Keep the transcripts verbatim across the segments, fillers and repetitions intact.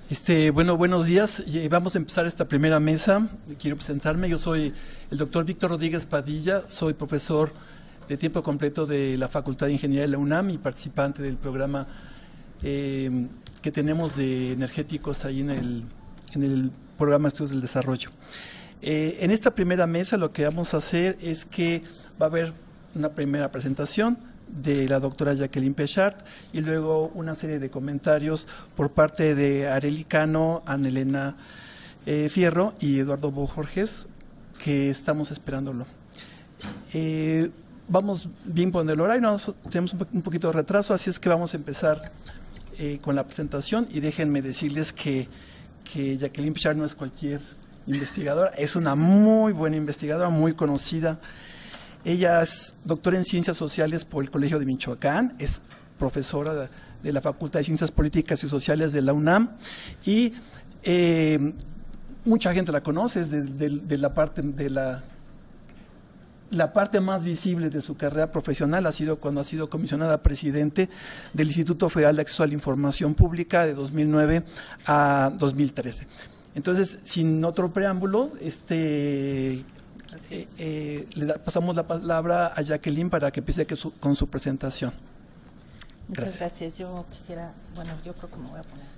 Este, bueno, buenos días. Vamos a empezar esta primera mesa. Quiero presentarme. Yo soy el doctor Víctor Rodríguez Padilla, soy profesor de tiempo completo de la Facultad de Ingeniería de la UNAM y participante del programa eh, que tenemos de energéticos ahí en el, en el programa de Estudios del Desarrollo. Eh, en esta primera mesa lo que vamos a hacer es que va a haber una primera presentación de la doctora Jacqueline Pechart y luego una serie de comentarios por parte de Arely Cano, Ana Elena eh, Fierro y Eduardo Bojorges, que estamos esperándolo. Eh, vamos bien por el horario, nos, tenemos un, un poquito de retraso, así es que vamos a empezar eh, con la presentación y déjenme decirles que, que Jacqueline Pechart no es cualquier investigadora, es una muy buena investigadora, muy conocida. Ella es doctora en Ciencias Sociales por el Colegio de Michoacán, es profesora de, de la Facultad de Ciencias Políticas y Sociales de la UNAM y eh, mucha gente la conoce, es de, de, de la parte de la, la parte más visible de su carrera profesional ha sido cuando ha sido comisionada presidente del Instituto Federal de Acceso a la Información Pública de dos mil nueve a dos mil trece. Entonces, sin otro preámbulo, este... Eh, eh, le da, pasamos la palabra a Jacqueline para que empiece que su, con su presentación. Muchas gracias. gracias. Yo quisiera, bueno, yo creo que me voy a poner.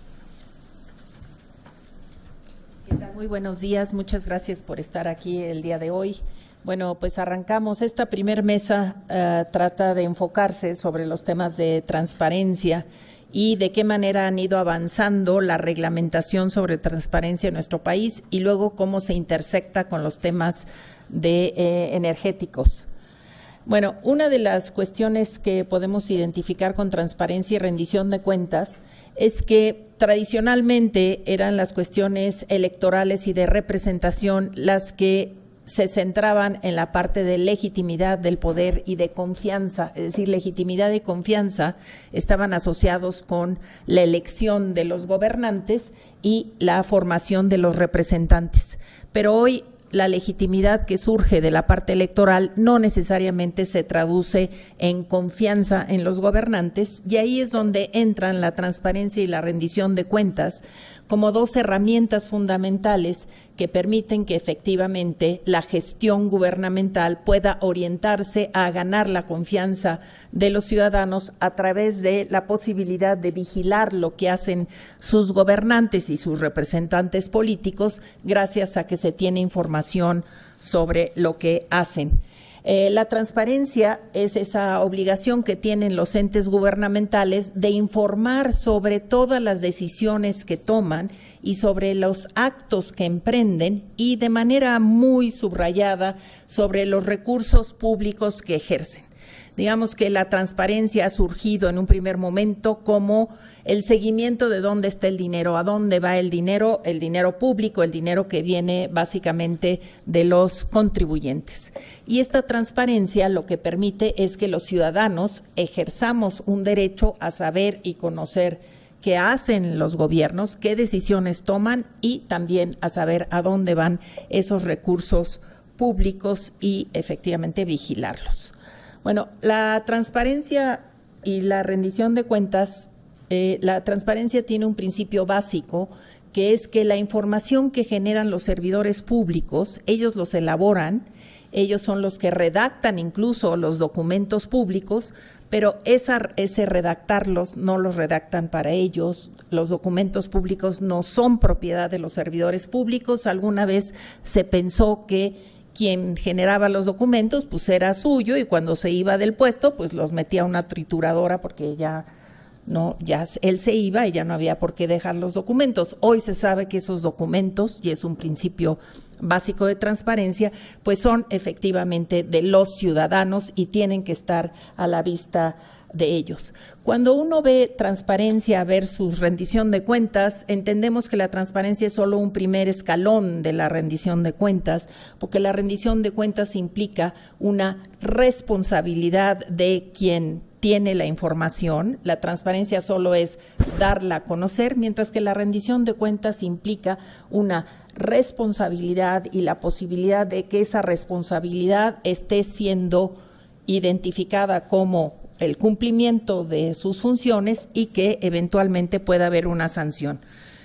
¿Qué tal? Muy buenos días. Muchas gracias por estar aquí el día de hoy. Bueno, pues arrancamos. Esta primer mesa uh, trata de enfocarse sobre los temas de transparencia y de qué manera han ido avanzando la reglamentación sobre transparencia en nuestro país y luego cómo se intersecta con los temas de eh, energéticos. Bueno, una de las cuestiones que podemos identificar con transparencia y rendición de cuentas es que tradicionalmente eran las cuestiones electorales y de representación las que se centraban en la parte de legitimidad del poder y de confianza, es decir, legitimidad y confianza estaban asociados con la elección de los gobernantes y la formación de los representantes. Pero hoy la legitimidad que surge de la parte electoral no necesariamente se traduce en confianza en los gobernantes y ahí es donde entran la transparencia y la rendición de cuentas como dos herramientas fundamentales que permiten que efectivamente la gestión gubernamental pueda orientarse a ganar la confianza de los ciudadanos a través de la posibilidad de vigilar lo que hacen sus gobernantes y sus representantes políticos gracias a que se tiene información sobre lo que hacen. Eh, la transparencia es esa obligación que tienen los entes gubernamentales de informar sobre todas las decisiones que toman y sobre los actos que emprenden y de manera muy subrayada sobre los recursos públicos que ejercen. Digamos que la transparencia ha surgido en un primer momento como el seguimiento de dónde está el dinero, a dónde va el dinero, el dinero público, el dinero que viene básicamente de los contribuyentes. Y esta transparencia lo que permite es que los ciudadanos ejerzamos un derecho a saber y conocer qué hacen los gobiernos, qué decisiones toman y también a saber a dónde van esos recursos públicos y efectivamente vigilarlos. Bueno, la transparencia y la rendición de cuentas, eh, la transparencia tiene un principio básico que es que la información que generan los servidores públicos, ellos los elaboran, ellos son los que redactan incluso los documentos públicos, pero esa, ese redactarlos no los redactan para ellos, los documentos públicos no son propiedad de los servidores públicos. Alguna vez se pensó que quien generaba los documentos pues era suyo y cuando se iba del puesto pues los metía a una trituradora porque ya no ya él se iba y ya no había por qué dejar los documentos. Hoy se sabe que esos documentos, y es un principio básico de transparencia, pues son efectivamente de los ciudadanos y tienen que estar a la vista de ellos. Cuando uno ve transparencia versus rendición de cuentas, entendemos que la transparencia es solo un primer escalón de la rendición de cuentas, porque la rendición de cuentas implica una responsabilidad de quien tiene la información. La transparencia solo es darla a conocer, mientras que la rendición de cuentas implica una responsabilidad y la posibilidad de que esa responsabilidad esté siendo identificada como el cumplimiento de sus funciones y que eventualmente pueda haber una sanción.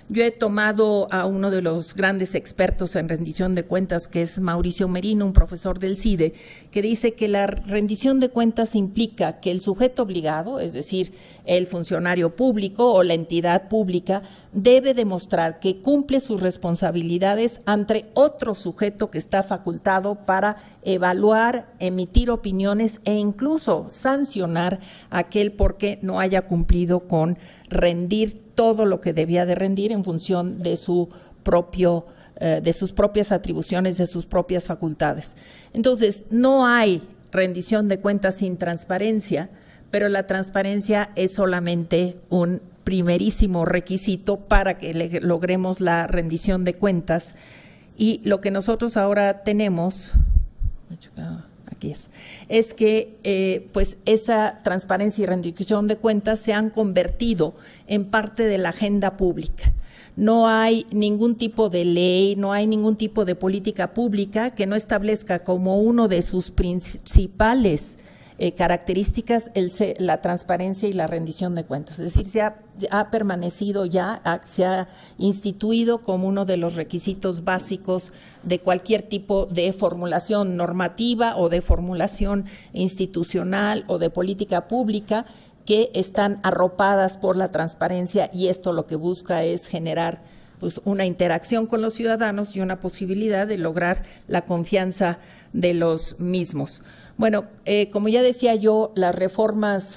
Yo he tomado a uno de los grandes expertos en rendición de cuentas, que es Mauricio Merino, un profesor del CIDE, que dice que la rendición de cuentas implica que el sujeto obligado, es decir, el funcionario público o la entidad pública, debe demostrar que cumple sus responsabilidades ante otro sujeto que está facultado para evaluar, emitir opiniones e incluso sancionar a aquel porque no haya cumplido con rendir todo lo que debía de rendir en función de su propio, eh, de sus propias atribuciones, de sus propias facultades. Entonces, no hay rendición de cuentas sin transparencia, pero la transparencia es solamente un primerísimo requisito para que le logremos la rendición de cuentas. Y lo que nosotros ahora tenemos, aquí es, es que eh, pues esa transparencia y rendición de cuentas se han convertido en parte de la agenda pública. No hay ningún tipo de ley, no hay ningún tipo de política pública que no establezca como uno de sus principales Eh, características el, la transparencia y la rendición de cuentas. Es decir, se ha, ha permanecido ya, ha, se ha instituido como uno de los requisitos básicos de cualquier tipo de formulación normativa o de formulación institucional o de política pública que están arropadas por la transparencia, y esto lo que busca es generar pues una interacción con los ciudadanos y una posibilidad de lograr la confianza de los mismos. Bueno, eh, como ya decía yo, las reformas,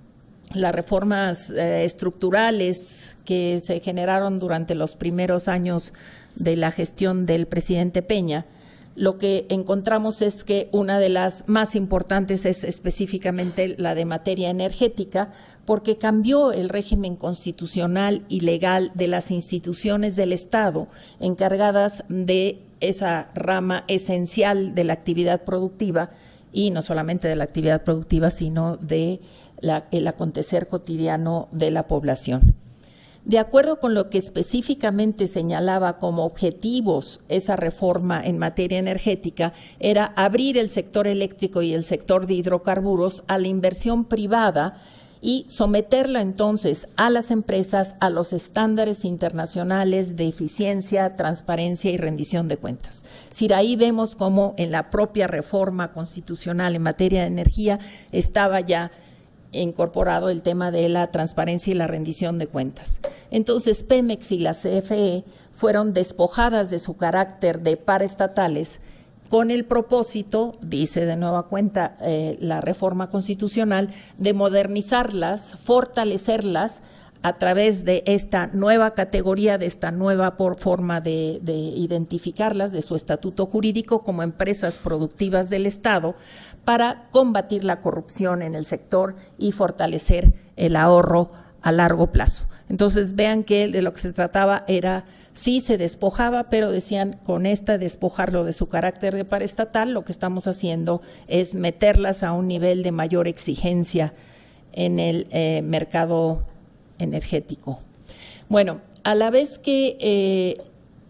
las reformas eh, estructurales que se generaron durante los primeros años de la gestión del presidente Peña, lo que encontramos es que una de las más importantes es específicamente la de materia energética, porque cambió el régimen constitucional y legal de las instituciones del Estado encargadas de esa rama esencial de la actividad productiva, y no solamente de la actividad productiva, sino de la, el acontecer cotidiano de la población. De acuerdo con lo que específicamente señalaba como objetivos esa reforma en materia energética, era abrir el sector eléctrico y el sector de hidrocarburos a la inversión privada y someterla entonces a las empresas a los estándares internacionales de eficiencia, transparencia y rendición de cuentas. Es decir, ahí vemos cómo en la propia reforma constitucional en materia de energía estaba ya incorporado el tema de la transparencia y la rendición de cuentas. Entonces, Pemex y la C F E fueron despojadas de su carácter de paraestatales con el propósito, dice de nueva cuenta eh, la reforma constitucional, de modernizarlas, fortalecerlas a través de esta nueva categoría, de esta nueva por forma de, de identificarlas, de su estatuto jurídico como empresas productivas del Estado, para combatir la corrupción en el sector y fortalecer el ahorro a largo plazo. Entonces, vean que de lo que se trataba era, sí se despojaba, pero decían, con esta despojarlo de su carácter de paraestatal, lo que estamos haciendo es meterlas a un nivel de mayor exigencia en el eh, mercado energético. Bueno, a la vez que, eh,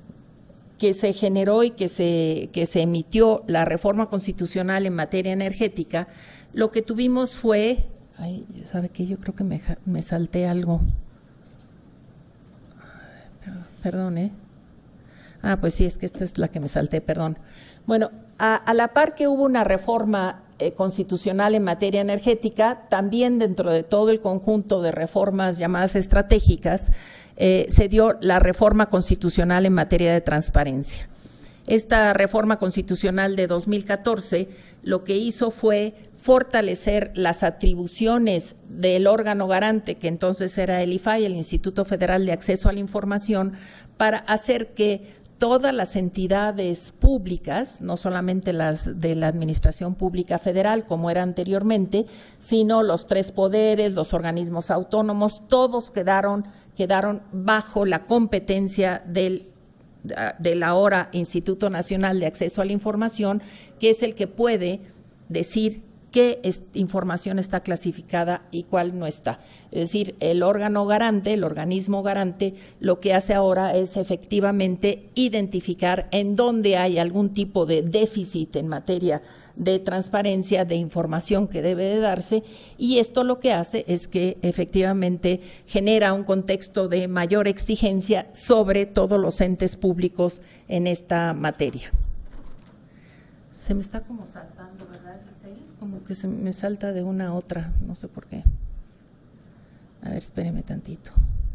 que se generó y que se, que se emitió la reforma constitucional en materia energética, lo que tuvimos fue, ay, ¿sabe qué? Yo creo que me, me salté algo. Perdón, ¿eh? Ah, pues sí, es que esta es la que me salté, perdón. Bueno, a, a la par que hubo una reforma eh, constitucional en materia energética, también dentro de todo el conjunto de reformas llamadas estratégicas, eh, se dio la reforma constitucional en materia de transparencia. Esta reforma constitucional de dos mil catorce lo que hizo fue fortalecer las atribuciones del órgano garante, que entonces era el I F A I, el Instituto Federal de Acceso a la Información, para hacer que todas las entidades públicas, no solamente las de la Administración Pública Federal, como era anteriormente, sino los tres poderes, los organismos autónomos, todos quedaron, quedaron bajo la competencia del del ahora Instituto Nacional de Acceso a la Información, que es el que puede decir qué es, información está clasificada y cuál no está. Es decir, el órgano garante, el organismo garante, lo que hace ahora es efectivamente identificar en dónde hay algún tipo de déficit en materia de transparencia, de información que debe de darse, y esto lo que hace es que efectivamente genera un contexto de mayor exigencia sobre todos los entes públicos en esta materia. Se me está como saltando, ¿verdad, Giselle? Como que se me salta de una a otra, no sé por qué. A ver, espéreme tantito.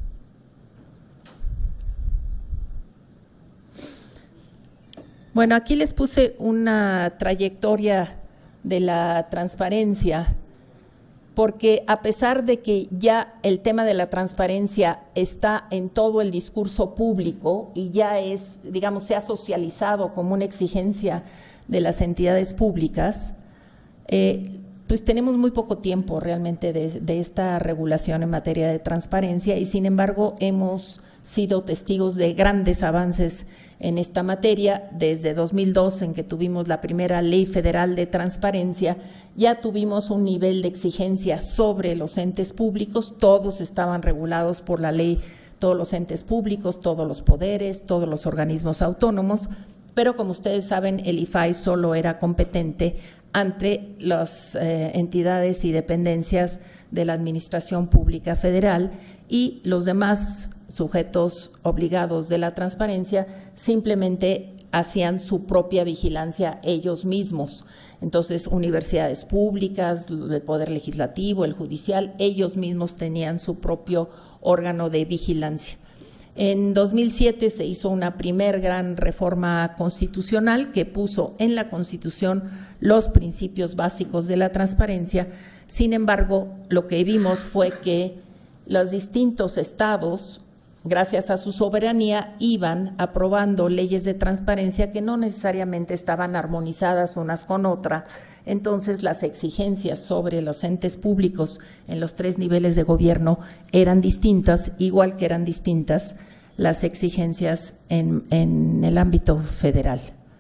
Bueno, aquí les puse una trayectoria de la transparencia, porque a pesar de que ya el tema de la transparencia está en todo el discurso público y ya es, digamos, se ha socializado como una exigencia de las entidades públicas, eh, pues tenemos muy poco tiempo realmente de, de esta regulación en materia de transparencia y sin embargo hemos sido testigos de grandes avances en esta materia. Desde dos mil dos, en que tuvimos la primera Ley Federal de Transparencia, ya tuvimos un nivel de exigencia sobre los entes públicos, todos estaban regulados por la ley, todos los entes públicos, todos los poderes, todos los organismos autónomos, pero como ustedes saben, el I F A I solo era competente ante las eh, entidades y dependencias de la Administración Pública Federal y los demás sujetos obligados de la transparencia simplemente hacían su propia vigilancia ellos mismos. Entonces, universidades públicas, el Poder Legislativo, el Judicial, ellos mismos tenían su propio órgano de vigilancia. En dos mil siete se hizo una primer gran reforma constitucional que puso en la Constitución los principios básicos de la transparencia. Sin embargo, lo que vimos fue que los distintos estados, gracias a su soberanía, iban aprobando leyes de transparencia que no necesariamente estaban armonizadas unas con otras. Entonces, las exigencias sobre los entes públicos en los tres niveles de gobierno eran distintas, igual que eran distintas las exigencias en, en el ámbito federal.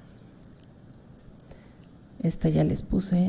Esta ya les puse.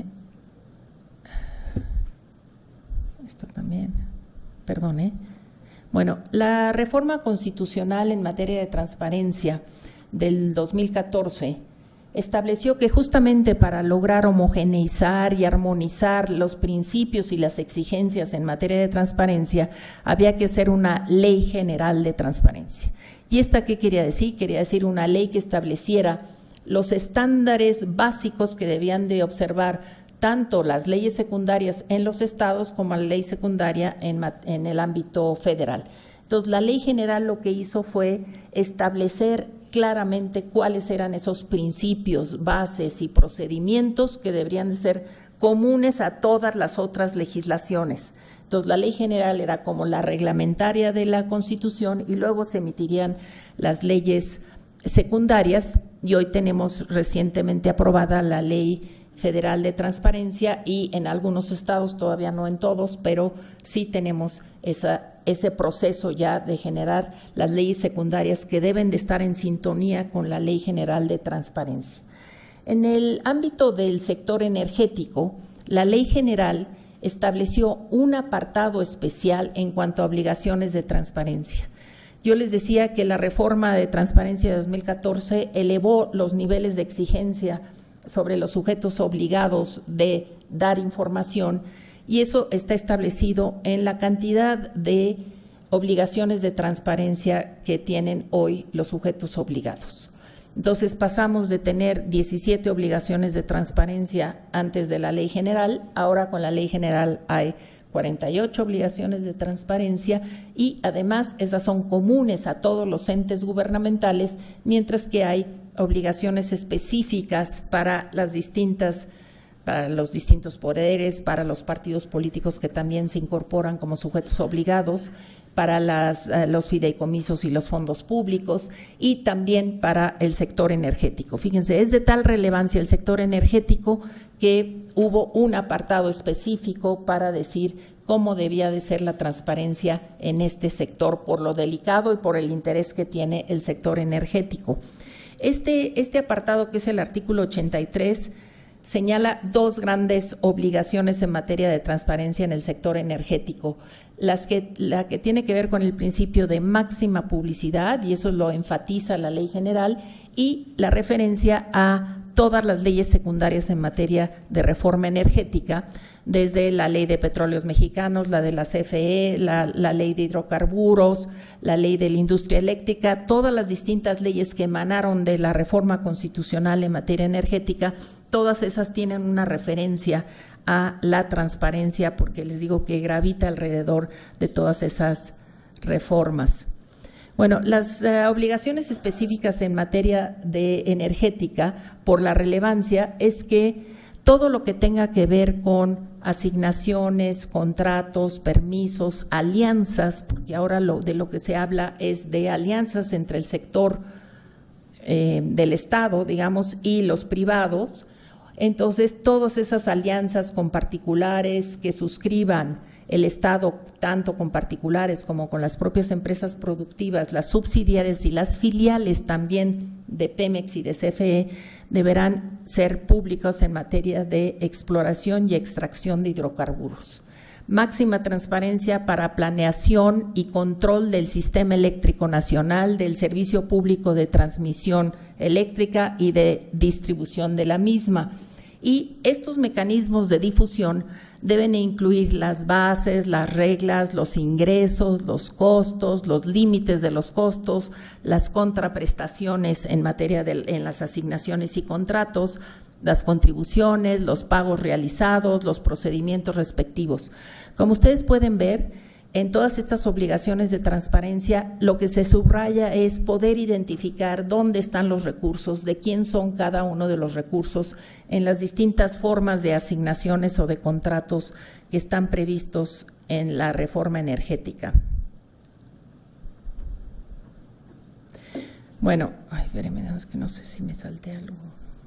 Esto también. Perdón, ¿eh? Bueno, la reforma constitucional en materia de transparencia del dos mil catorce estableció que justamente para lograr homogeneizar y armonizar los principios y las exigencias en materia de transparencia había que hacer una ley general de transparencia. ¿Y esta qué quería decir? Quería decir una ley que estableciera los estándares básicos que debían de observar tanto las leyes secundarias en los estados como la ley secundaria en, en el ámbito federal. Entonces, la ley general lo que hizo fue establecer claramente cuáles eran esos principios, bases y procedimientos que deberían de ser comunes a todas las otras legislaciones. Entonces, la ley general era como la reglamentaria de la Constitución y luego se emitirían las leyes secundarias y hoy tenemos recientemente aprobada la ley federal de transparencia y en algunos estados, todavía no en todos, pero sí tenemos esa, ese proceso ya de generar las leyes secundarias que deben de estar en sintonía con la Ley General de Transparencia. En el ámbito del sector energético, la Ley General estableció un apartado especial en cuanto a obligaciones de transparencia. Yo les decía que la reforma de transparencia de dos mil catorce elevó los niveles de exigencia sobre los sujetos obligados de dar información y eso está establecido en la cantidad de obligaciones de transparencia que tienen hoy los sujetos obligados. Entonces pasamos de tener diecisiete obligaciones de transparencia antes de la Ley General, ahora con la Ley General hay cuarenta y ocho obligaciones de transparencia y además esas son comunes a todos los entes gubernamentales, mientras que hay obligaciones específicas para las distintas, para los distintos poderes, para los partidos políticos que también se incorporan como sujetos obligados, para las, uh, los fideicomisos y los fondos públicos y también para el sector energético. Fíjense, es de tal relevancia el sector energético que hubo un apartado específico para decir cómo debía de ser la transparencia en este sector por lo delicado y por el interés que tiene el sector energético. Este, este apartado, que es el artículo ochenta y tres, señala dos grandes obligaciones en materia de transparencia en el sector energético. Las que, la que tiene que ver con el principio de máxima publicidad, y eso lo enfatiza la Ley General, y la referencia a todas las leyes secundarias en materia de reforma energética, desde la Ley de Petróleos Mexicanos, la de la C F E, la, la Ley de Hidrocarburos, la Ley de la Industria Eléctrica, todas las distintas leyes que emanaron de la reforma constitucional en materia energética, todas esas tienen una referencia a la transparencia, porque les digo que gravita alrededor de todas esas reformas. Bueno, las uh, obligaciones específicas en materia de energética, por la relevancia, es que todo lo que tenga que ver con asignaciones, contratos, permisos, alianzas, porque ahora lo, de lo que se habla es de alianzas entre el sector eh, del Estado, digamos, y los privados. Entonces, todas esas alianzas con particulares que suscriban el Estado, tanto con particulares como con las propias empresas productivas, las subsidiarias y las filiales también de Pemex y de C F E, deberán ser públicas en materia de exploración y extracción de hidrocarburos. Máxima transparencia para planeación y control del sistema eléctrico nacional, del servicio público de transmisión eléctrica y de distribución de la misma. Y estos mecanismos de difusión deben incluir las bases, las reglas, los ingresos, los costos, los límites de los costos, las contraprestaciones en materia de en las asignaciones y contratos, las contribuciones, los pagos realizados, los procedimientos respectivos. Como ustedes pueden ver, en todas estas obligaciones de transparencia, lo que se subraya es poder identificar dónde están los recursos, de quién son cada uno de los recursos en las distintas formas de asignaciones o de contratos que están previstos en la reforma energética. Bueno, ay, espérenme, es que no sé si me salté algo.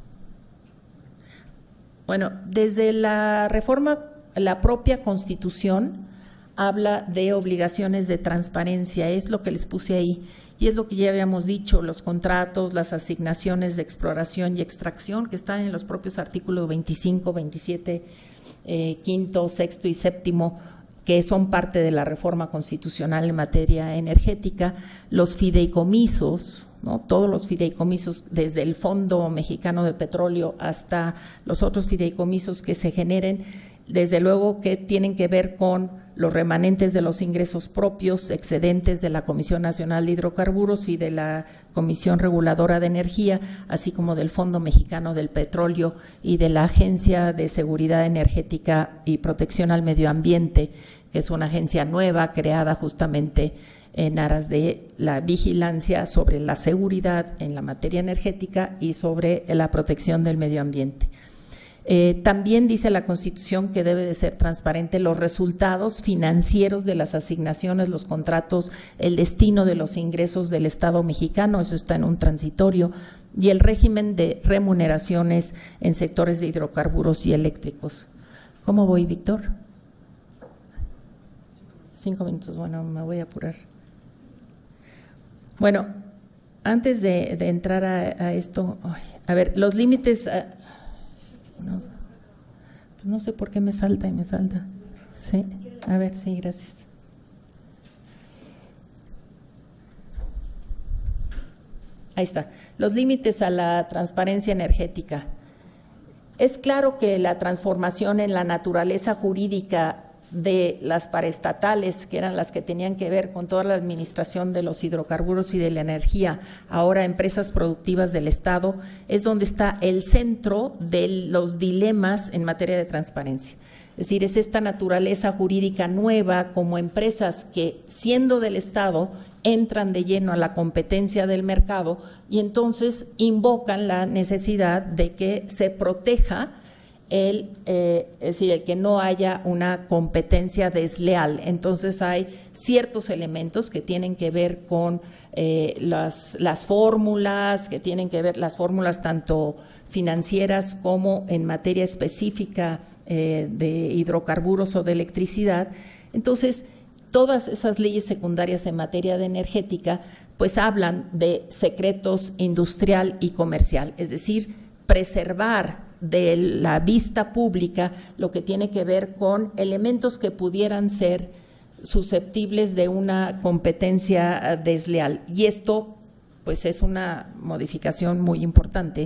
Bueno, desde la reforma, la propia Constitución habla de obligaciones de transparencia, es lo que les puse ahí, y es lo que ya habíamos dicho, los contratos, las asignaciones de exploración y extracción, que están en los propios artículos veinticinco, veintisiete, eh, quinto, sexto y séptimo, que son parte de la reforma constitucional en materia energética, los fideicomisos, ¿no? Todos los fideicomisos, desde el Fondo Mexicano de Petróleo hasta los otros fideicomisos que se generen, desde luego que tienen que ver con los remanentes de los ingresos propios, excedentes de la Comisión Nacional de Hidrocarburos y de la Comisión Reguladora de Energía, así como del Fondo Mexicano del Petróleo y de la Agencia de Seguridad Energética y Protección al Medio Ambiente, que es una agencia nueva creada justamente en aras de la vigilancia sobre la seguridad en la materia energética y sobre la protección del medio ambiente. Eh, también dice la Constitución que debe de ser transparente los resultados financieros de las asignaciones, los contratos, el destino de los ingresos del Estado mexicano, eso está en un transitorio, y el régimen de remuneraciones en sectores de hidrocarburos y eléctricos. ¿Cómo voy, Víctor? Cinco minutos, bueno, me voy a apurar. Bueno, antes de, de entrar a, a esto, ay, a ver, los límites… A, No, pues no sé por qué me salta y me salta. Sí, a ver, sí, gracias. Ahí está. Los límites a la transparencia energética. Es claro que la transformación en la naturaleza jurídica de las paraestatales, que eran las que tenían que ver con toda la administración de los hidrocarburos y de la energía, ahora empresas productivas del Estado, es donde está el centro de los dilemas en materia de transparencia. Es decir, es esta naturaleza jurídica nueva como empresas que, siendo del Estado, entran de lleno a la competencia del mercado y entonces invocan la necesidad de que se proteja el, eh, es decir, el que no haya una competencia desleal. Entonces hay ciertos elementos que tienen que ver con eh, las, las fórmulas, que tienen que ver las fórmulas tanto financieras como en materia específica eh, de hidrocarburos o de electricidad. Entonces, todas esas leyes secundarias en materia de energética, pues hablan de secretos industrial y comercial, es decir, preservar de la vista pública lo que tiene que ver con elementos que pudieran ser susceptibles de una competencia desleal. Y esto, pues, es una modificación muy importante,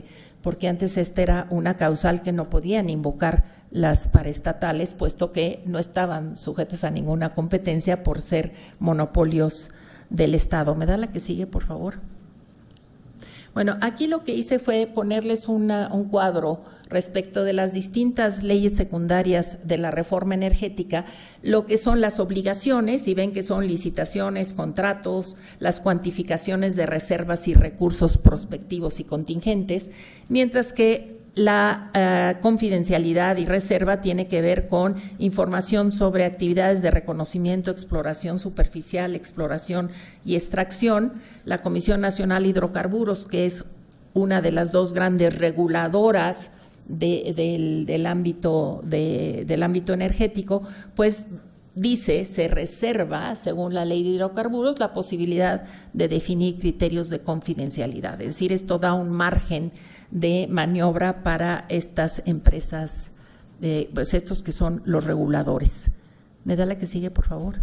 porque antes esta era una causal que no podían invocar las paraestatales, puesto que no estaban sujetas a ninguna competencia por ser monopolios del Estado. ¿Me da la que sigue, por favor? Bueno, aquí lo que hice fue ponerles una, un cuadro respecto de las distintas leyes secundarias de la reforma energética, lo que son las obligaciones, y ven que son licitaciones, contratos, las cuantificaciones de reservas y recursos prospectivos y contingentes, mientras que la uh, confidencialidad y reserva tiene que ver con información sobre actividades de reconocimiento, exploración superficial, exploración y extracción. La Comisión Nacional de Hidrocarburos, que es una de las dos grandes reguladoras de, del, del, ámbito, de, del ámbito energético, pues dice, se reserva, según la ley de hidrocarburos, la posibilidad de definir criterios de confidencialidad. Es decir, esto da un margen de maniobra para estas empresas, eh, pues estos que son los reguladores. ¿Me da la que sigue, por favor?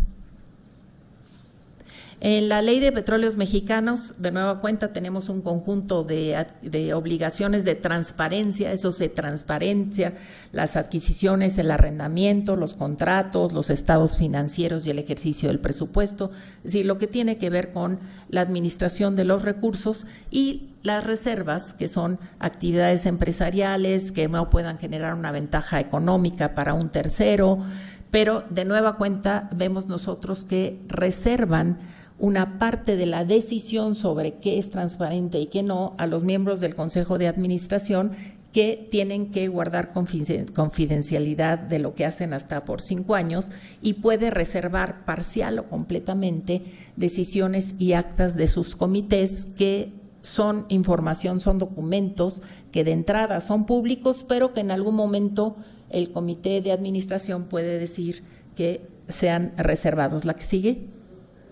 En la Ley de Petróleos Mexicanos, de nueva cuenta, tenemos un conjunto de, de obligaciones de transparencia, eso se transparencia, las adquisiciones, el arrendamiento, los contratos, los estados financieros y el ejercicio del presupuesto, es decir, lo que tiene que ver con la administración de los recursos, y las reservas, que son actividades empresariales que no puedan generar una ventaja económica para un tercero, pero de nueva cuenta vemos nosotros que reservan una parte de la decisión sobre qué es transparente y qué no a los miembros del Consejo de Administración, que tienen que guardar confidencialidad de lo que hacen hasta por cinco años, y puede reservar parcial o completamente decisiones y actas de sus comités, que son información, son documentos que de entrada son públicos, pero que en algún momento el comité de administración puede decir que sean reservados. ¿La que sigue?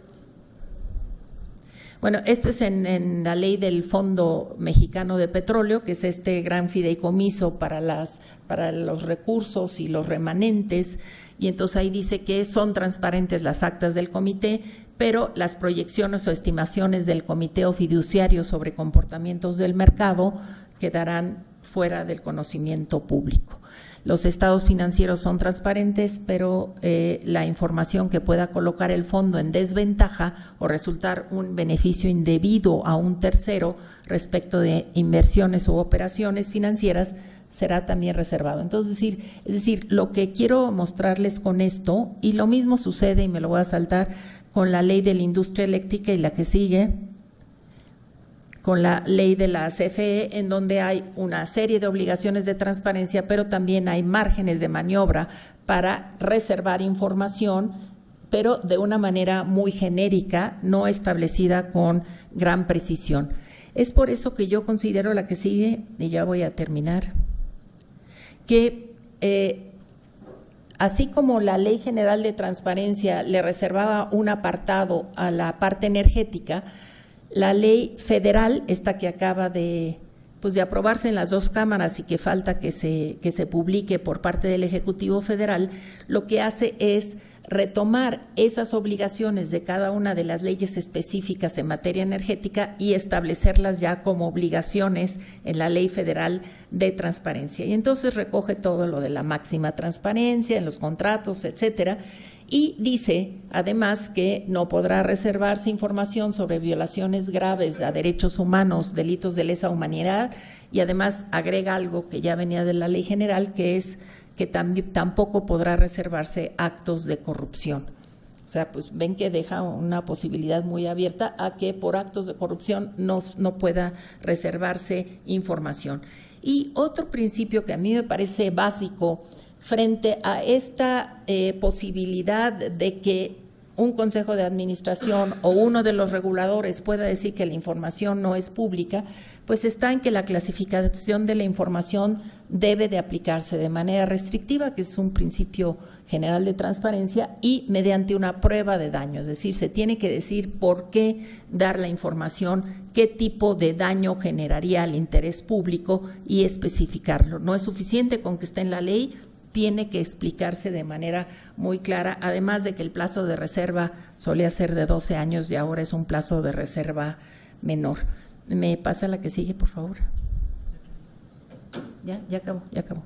Bueno, esto es en, en la ley del Fondo Mexicano de Petróleo, que es este gran fideicomiso para, las, para los recursos y los remanentes, y entonces ahí dice que son transparentes las actas del comité, pero las proyecciones o estimaciones del comité o fiduciario sobre comportamientos del mercado quedarán fuera del conocimiento público. Los estados financieros son transparentes, pero eh, la información que pueda colocar el fondo en desventaja o resultar un beneficio indebido a un tercero respecto de inversiones u operaciones financieras será también reservado. Entonces, es decir, es decir, lo que quiero mostrarles con esto, y lo mismo sucede, y me lo voy a saltar, con la ley de la industria eléctrica y la que sigue, con la ley de la C F E, en donde hay una serie de obligaciones de transparencia, pero también hay márgenes de maniobra para reservar información, pero de una manera muy genérica, no establecida con gran precisión. Es por eso que yo considero, la que sigue, y ya voy a terminar, que eh, así como la Ley General de Transparencia le reservaba un apartado a la parte energética, la ley federal, esta que acaba de, pues de aprobarse en las dos cámaras y que falta que se, que se publique por parte del Ejecutivo Federal, lo que hace es retomar esas obligaciones de cada una de las leyes específicas en materia energética y establecerlas ya como obligaciones en la Ley Federal de Transparencia. Y entonces recoge todo lo de la máxima transparencia en los contratos, etcétera. Y dice, además, que no podrá reservarse información sobre violaciones graves a derechos humanos, delitos de lesa humanidad, y además agrega algo que ya venía de la ley general, que es que también, tampoco podrá reservarse actos de corrupción. O sea, pues ven que deja una posibilidad muy abierta a que por actos de corrupción no, no pueda reservarse información. Y otro principio que a mí me parece básico frente a esta eh, posibilidad de que un consejo de administración o uno de los reguladores pueda decir que la información no es pública, pues está en que la clasificación de la información debe de aplicarse de manera restrictiva, que es un principio general de transparencia, y mediante una prueba de daño, es decir, se tiene que decir por qué dar la información, qué tipo de daño generaría al interés público y especificarlo. No es suficiente con que esté en la ley, tiene que explicarse de manera muy clara, además de que el plazo de reserva solía ser de doce años y ahora es un plazo de reserva menor. ¿Me pasa la que sigue, por favor? Ya, ya acabó, ya acabó.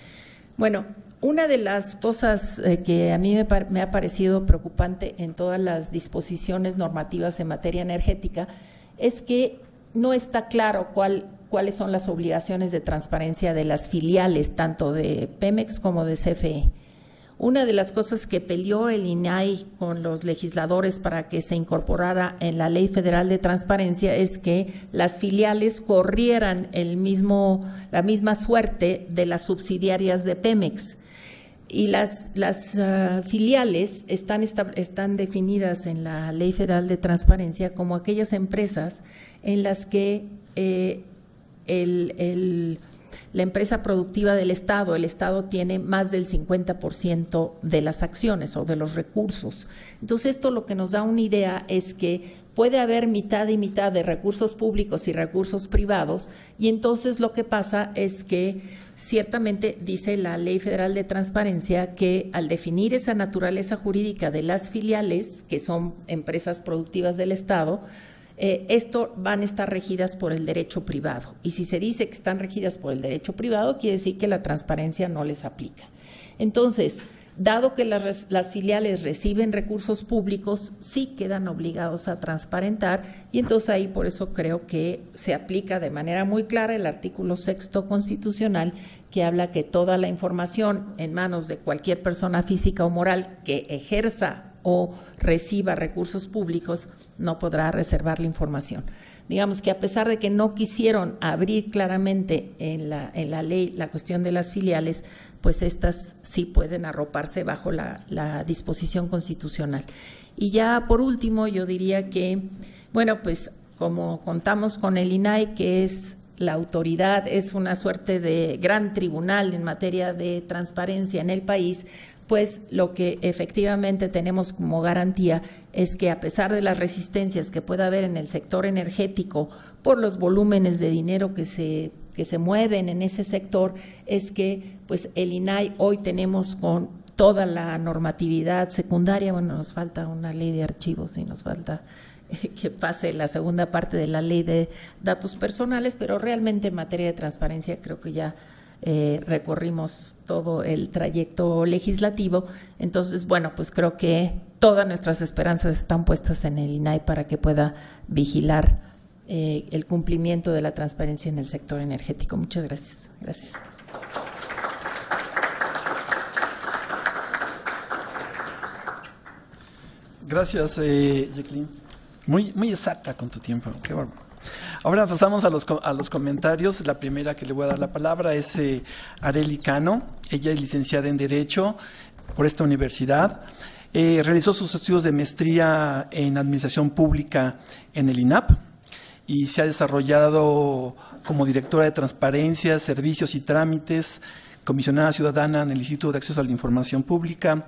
Bueno, una de las cosas eh, que a mí me, me ha parecido preocupante en todas las disposiciones normativas en materia energética es que no está claro cuál, cuáles son las obligaciones de transparencia de las filiales, tanto de Pemex como de C F E. Una de las cosas que peleó el I N A I con los legisladores para que se incorporara en la Ley Federal de Transparencia es que las filiales corrieran el mismo, la misma suerte de las subsidiarias de Pemex. Y las, las uh, filiales están, están definidas en la Ley Federal de Transparencia como aquellas empresas en las que eh, el, el, la empresa productiva del Estado, el Estado tiene más del cincuenta por ciento de las acciones o de los recursos. Entonces, esto lo que nos da una idea es que puede haber mitad y mitad de recursos públicos y recursos privados, y entonces lo que pasa es que ciertamente dice la Ley Federal de Transparencia que al definir esa naturaleza jurídica de las filiales, que son empresas productivas del Estado, eh, esto van a estar regidas por el derecho privado. Y si se dice que están regidas por el derecho privado, quiere decir que la transparencia no les aplica. Entonces, dado que las, las filiales reciben recursos públicos, sí quedan obligados a transparentar, y entonces ahí por eso creo que se aplica de manera muy clara el artículo sexto constitucional, que habla que toda la información en manos de cualquier persona física o moral que ejerza o reciba recursos públicos no podrá reservar la información. Digamos que a pesar de que no quisieron abrir claramente en la, en la ley la cuestión de las filiales, pues estas sí pueden arroparse bajo la, la disposición constitucional. Y ya por último yo diría que, bueno, pues como contamos con el I N A I, que es la autoridad, es una suerte de gran tribunal en materia de transparencia en el país, pues lo que efectivamente tenemos como garantía es que a pesar de las resistencias que pueda haber en el sector energético por los volúmenes de dinero que se, que se mueven en ese sector, es que pues el I N A I hoy tenemos con toda la normatividad secundaria, bueno, nos falta una ley de archivos y nos falta que pase la segunda parte de la ley de datos personales, pero realmente en materia de transparencia creo que ya Eh, recorrimos todo el trayecto legislativo. Entonces, bueno, pues creo que todas nuestras esperanzas están puestas en el I N A I para que pueda vigilar eh, el cumplimiento de la transparencia en el sector energético. Muchas gracias. Gracias. Gracias, eh, Jacqueline. Muy, muy exacta con tu tiempo. Qué bárbaro. Ahora pasamos a los, a los comentarios. La primera que le voy a dar la palabra es eh, Arely Cano. Ella es licenciada en Derecho por esta universidad. Eh, realizó sus estudios de maestría en Administración Pública en el I N A P y se ha desarrollado como directora de Transparencia, Servicios y Trámites, comisionada ciudadana en el Instituto de Acceso a la Información Pública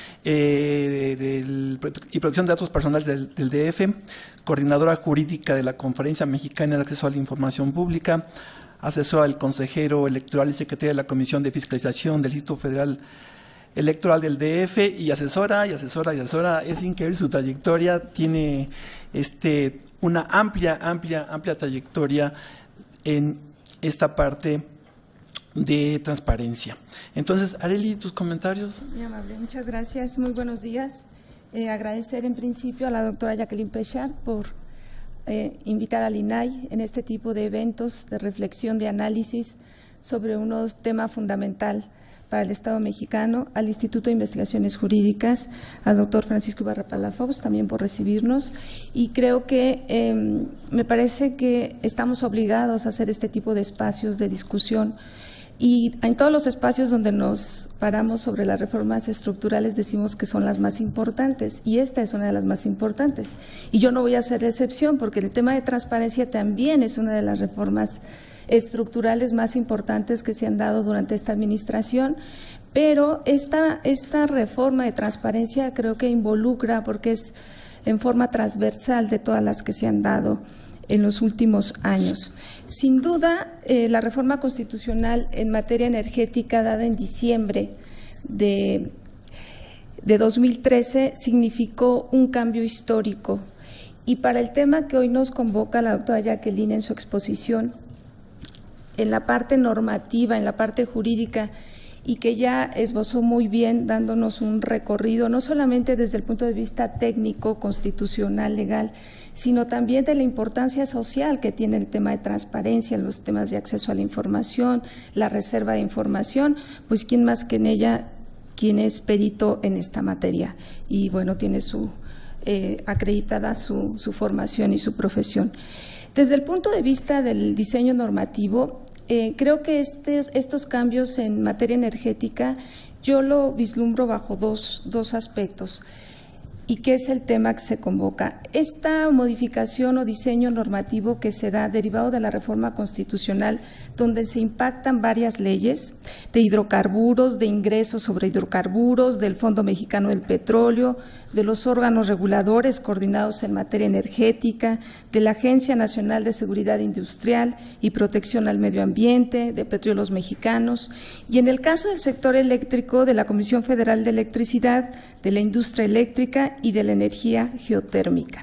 eh, del, y Protección de Datos Personales del, del D F, coordinadora jurídica de la Conferencia Mexicana de Acceso a la Información Pública, asesora del consejero electoral y secretaria de la Comisión de Fiscalización del Instituto Federal Electoral del D F, y asesora y asesora y asesora. Es increíble su trayectoria, tiene este una amplia, amplia, amplia trayectoria en esta parte de transparencia. Entonces, Arely, tus comentarios. Muy amable, muchas gracias, muy buenos días. Eh, agradecer en principio a la doctora Jacqueline Pechard por eh, invitar al I N A I en este tipo de eventos de reflexión, de análisis sobre un tema fundamental para el Estado mexicano, al Instituto de Investigaciones Jurídicas, al doctor Francisco Ibarra Palafox, también por recibirnos. Y creo que eh, me parece que estamos obligados a hacer este tipo de espacios de discusión. Y en todos los espacios donde nos paramos sobre las reformas estructurales decimos que son las más importantes, y esta es una de las más importantes. Y yo no voy a hacer excepción, porque el tema de transparencia también es una de las reformas estructurales más importantes que se han dado durante esta administración, pero esta, esta reforma de transparencia creo que involucra, porque es en forma transversal de todas las que se han dado en los últimos años. Sin duda, eh, la reforma constitucional en materia energética dada en diciembre de, de dos mil trece significó un cambio histórico, y para el tema que hoy nos convoca la doctora Jacqueline en su exposición, en la parte normativa, en la parte jurídica, y que ya esbozó muy bien dándonos un recorrido, no solamente desde el punto de vista técnico, constitucional, legal, sino también de la importancia social que tiene el tema de transparencia, los temas de acceso a la información, la reserva de información, pues quién más que en ella, quien es perito en esta materia y bueno, tiene su eh, acreditada su, su formación y su profesión. Desde el punto de vista del diseño normativo, Eh, creo que este, estos cambios en materia energética yo lo vislumbro bajo dos, dos aspectos, y que es el tema que se convoca. Esta modificación o diseño normativo que se da derivado de la reforma constitucional, donde se impactan varias leyes de hidrocarburos, de ingresos sobre hidrocarburos, del Fondo Mexicano del Petróleo, de los órganos reguladores coordinados en materia energética, de la Agencia Nacional de Seguridad Industrial y Protección al Medio Ambiente, de Petróleos Mexicanos, y en el caso del sector eléctrico, de la Comisión Federal de Electricidad, de la Industria Eléctrica y de la Energía Geotérmica.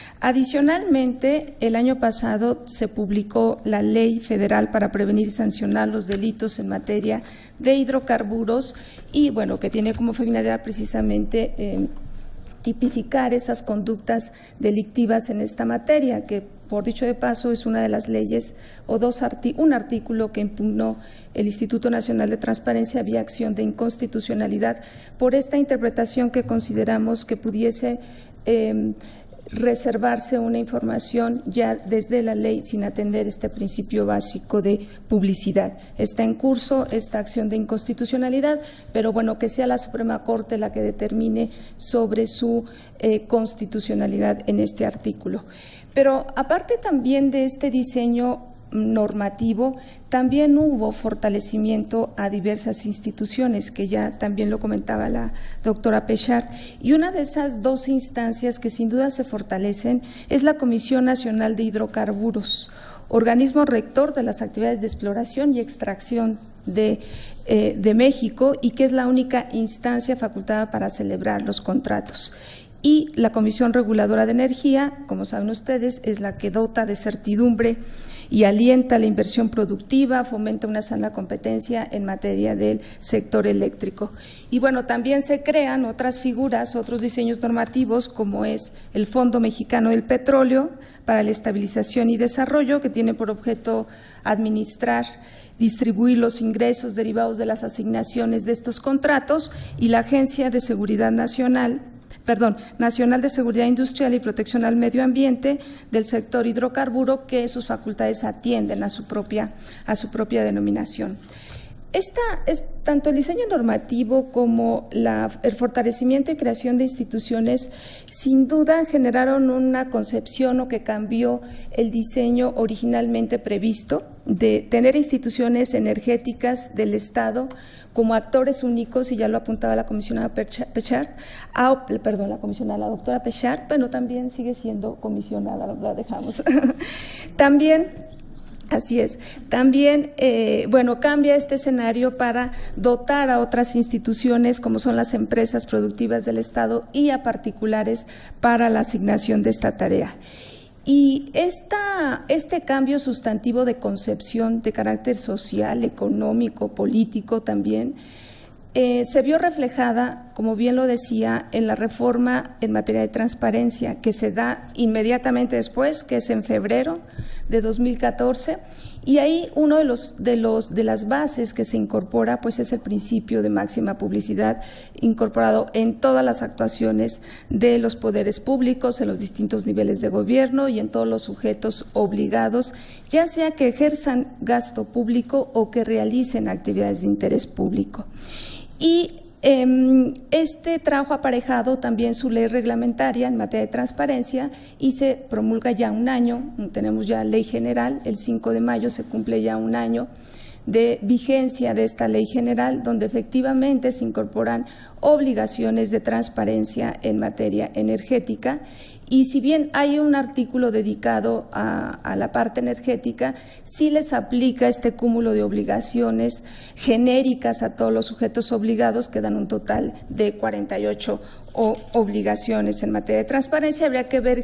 Adicionalmente, el año pasado se publicó la Ley Federal para prevenir y sancionar los delitos en materia de hidrocarburos y, bueno, que tiene como finalidad precisamente eh, tipificar esas conductas delictivas en esta materia, que por dicho de paso es una de las leyes o dos arti- un artículo que impugnó el Instituto Nacional de Transparencia vía acción de inconstitucionalidad por esta interpretación que consideramos que pudiese eh, reservarse una información ya desde la ley sin atender este principio básico de publicidad. Está en curso esta acción de inconstitucionalidad, pero bueno, que sea la Suprema Corte la que determine sobre su eh, constitucionalidad en este artículo. Pero aparte también de este diseño normativo, también hubo fortalecimiento a diversas instituciones, que ya también lo comentaba la doctora Pechard, y una de esas dos instancias que sin duda se fortalecen es la Comisión Nacional de Hidrocarburos, organismo rector de las actividades de exploración y extracción de, eh, de México, y que es la única instancia facultada para celebrar los contratos. Y la Comisión Reguladora de Energía, como saben ustedes, es la que dota de certidumbre y alienta la inversión productiva, fomenta una sana competencia en materia del sector eléctrico. Y bueno, también se crean otras figuras, otros diseños normativos, como es el Fondo Mexicano del Petróleo para la Estabilización y Desarrollo, que tiene por objeto administrar, distribuir los ingresos derivados de las asignaciones de estos contratos, y la Agencia de Seguridad Nacional Perdón, Nacional de Seguridad Industrial y Protección al Medio Ambiente del sector hidrocarburo, que sus facultades atienden a su propia, a su propia denominación. Esta es tanto el diseño normativo como la, el fortalecimiento y creación de instituciones, sin duda generaron una concepción o que cambió el diseño originalmente previsto de tener instituciones energéticas del Estado como actores únicos, y ya lo apuntaba la comisionada Pechard, ah, perdón, la comisionada, la doctora Pechard, pero también sigue siendo comisionada, la dejamos. También Así es. También, eh, bueno, cambia este escenario para dotar a otras instituciones, como son las empresas productivas del Estado, y a particulares para la asignación de esta tarea. Y esta, este cambio sustantivo de concepción de carácter social, económico, político también, Eh, se vio reflejada, como bien lo decía, en la reforma en materia de transparencia que se da inmediatamente después, que es en febrero de dos mil catorce, y ahí uno de los de los de las bases que se incorpora, pues es el principio de máxima publicidad, incorporado en todas las actuaciones de los poderes públicos, en los distintos niveles de gobierno y en todos los sujetos obligados, ya sea que ejerzan gasto público o que realicen actividades de interés público. Y eh, este trajo aparejado también su ley reglamentaria en materia de transparencia, y se promulga ya un año, tenemos ya ley general, el cinco de mayo se cumple ya un año de vigencia de esta ley general, donde efectivamente se incorporan obligaciones de transparencia en materia energética. Y si bien hay un artículo dedicado a, a la parte energética, sí les aplica este cúmulo de obligaciones genéricas a todos los sujetos obligados, que dan un total de cuarenta y ocho o, obligaciones en materia de transparencia. Habría que ver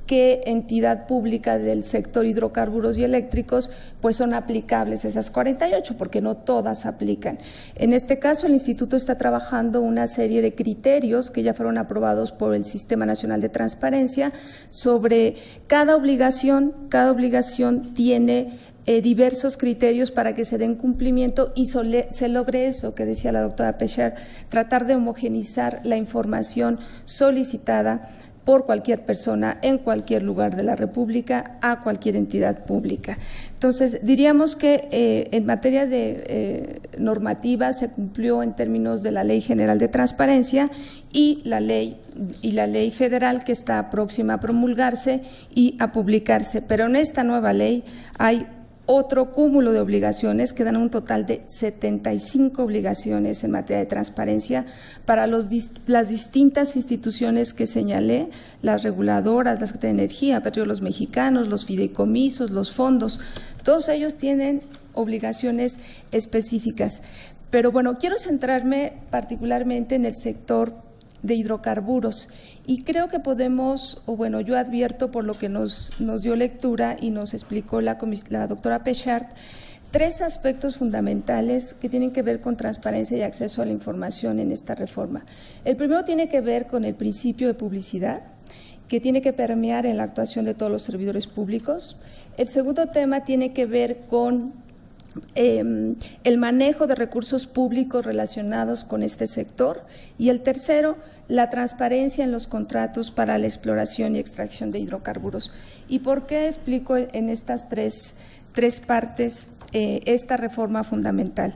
qué entidad pública del sector hidrocarburos y eléctricos pues son aplicables esas cuarenta y ocho, porque no todas aplican. En este caso, el Instituto está trabajando una serie de criterios que ya fueron aprobados por el Sistema Nacional de Transparencia sobre cada obligación, cada obligación tiene Eh, diversos criterios para que se den cumplimiento y sole, se logre eso que decía la doctora Péchard, tratar de homogenizar la información solicitada por cualquier persona en cualquier lugar de la República a cualquier entidad pública. Entonces, diríamos que eh, en materia de eh, normativa se cumplió en términos de la Ley General de Transparencia y la ley y la ley federal que está próxima a promulgarse y a publicarse, pero en esta nueva ley hay otro cúmulo de obligaciones que dan un total de setenta y cinco obligaciones en materia de transparencia para los, las distintas instituciones que señalé, las reguladoras, las de energía, Petróleos Mexicanos, los fideicomisos, los fondos, todos ellos tienen obligaciones específicas. Pero bueno, quiero centrarme particularmente en el sector de hidrocarburos y creo que podemos, o bueno, yo advierto por lo que nos, nos dio lectura y nos explicó la, la doctora Péchard, tres aspectos fundamentales que tienen que ver con transparencia y acceso a la información en esta reforma. El primero tiene que ver con el principio de publicidad, que tiene que permear en la actuación de todos los servidores públicos. El segundo tema tiene que ver con Eh, el manejo de recursos públicos relacionados con este sector y el tercero, la transparencia en los contratos para la exploración y extracción de hidrocarburos. ¿Y por qué explico en estas tres, tres partes eh, esta reforma fundamental?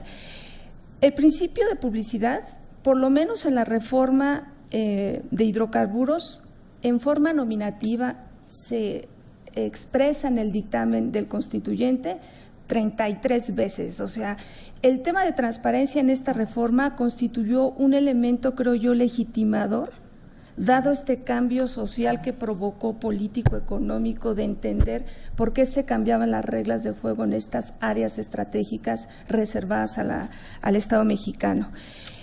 El principio de publicidad, por lo menos en la reforma eh, de hidrocarburos, en forma nominativa se expresa en el dictamen del constituyente treinta y tres veces, o sea, el tema de transparencia en esta reforma constituyó un elemento, creo yo, legitimador, dado este cambio social que provocó político-económico de entender por qué se cambiaban las reglas de juego en estas áreas estratégicas reservadas a la, al Estado mexicano.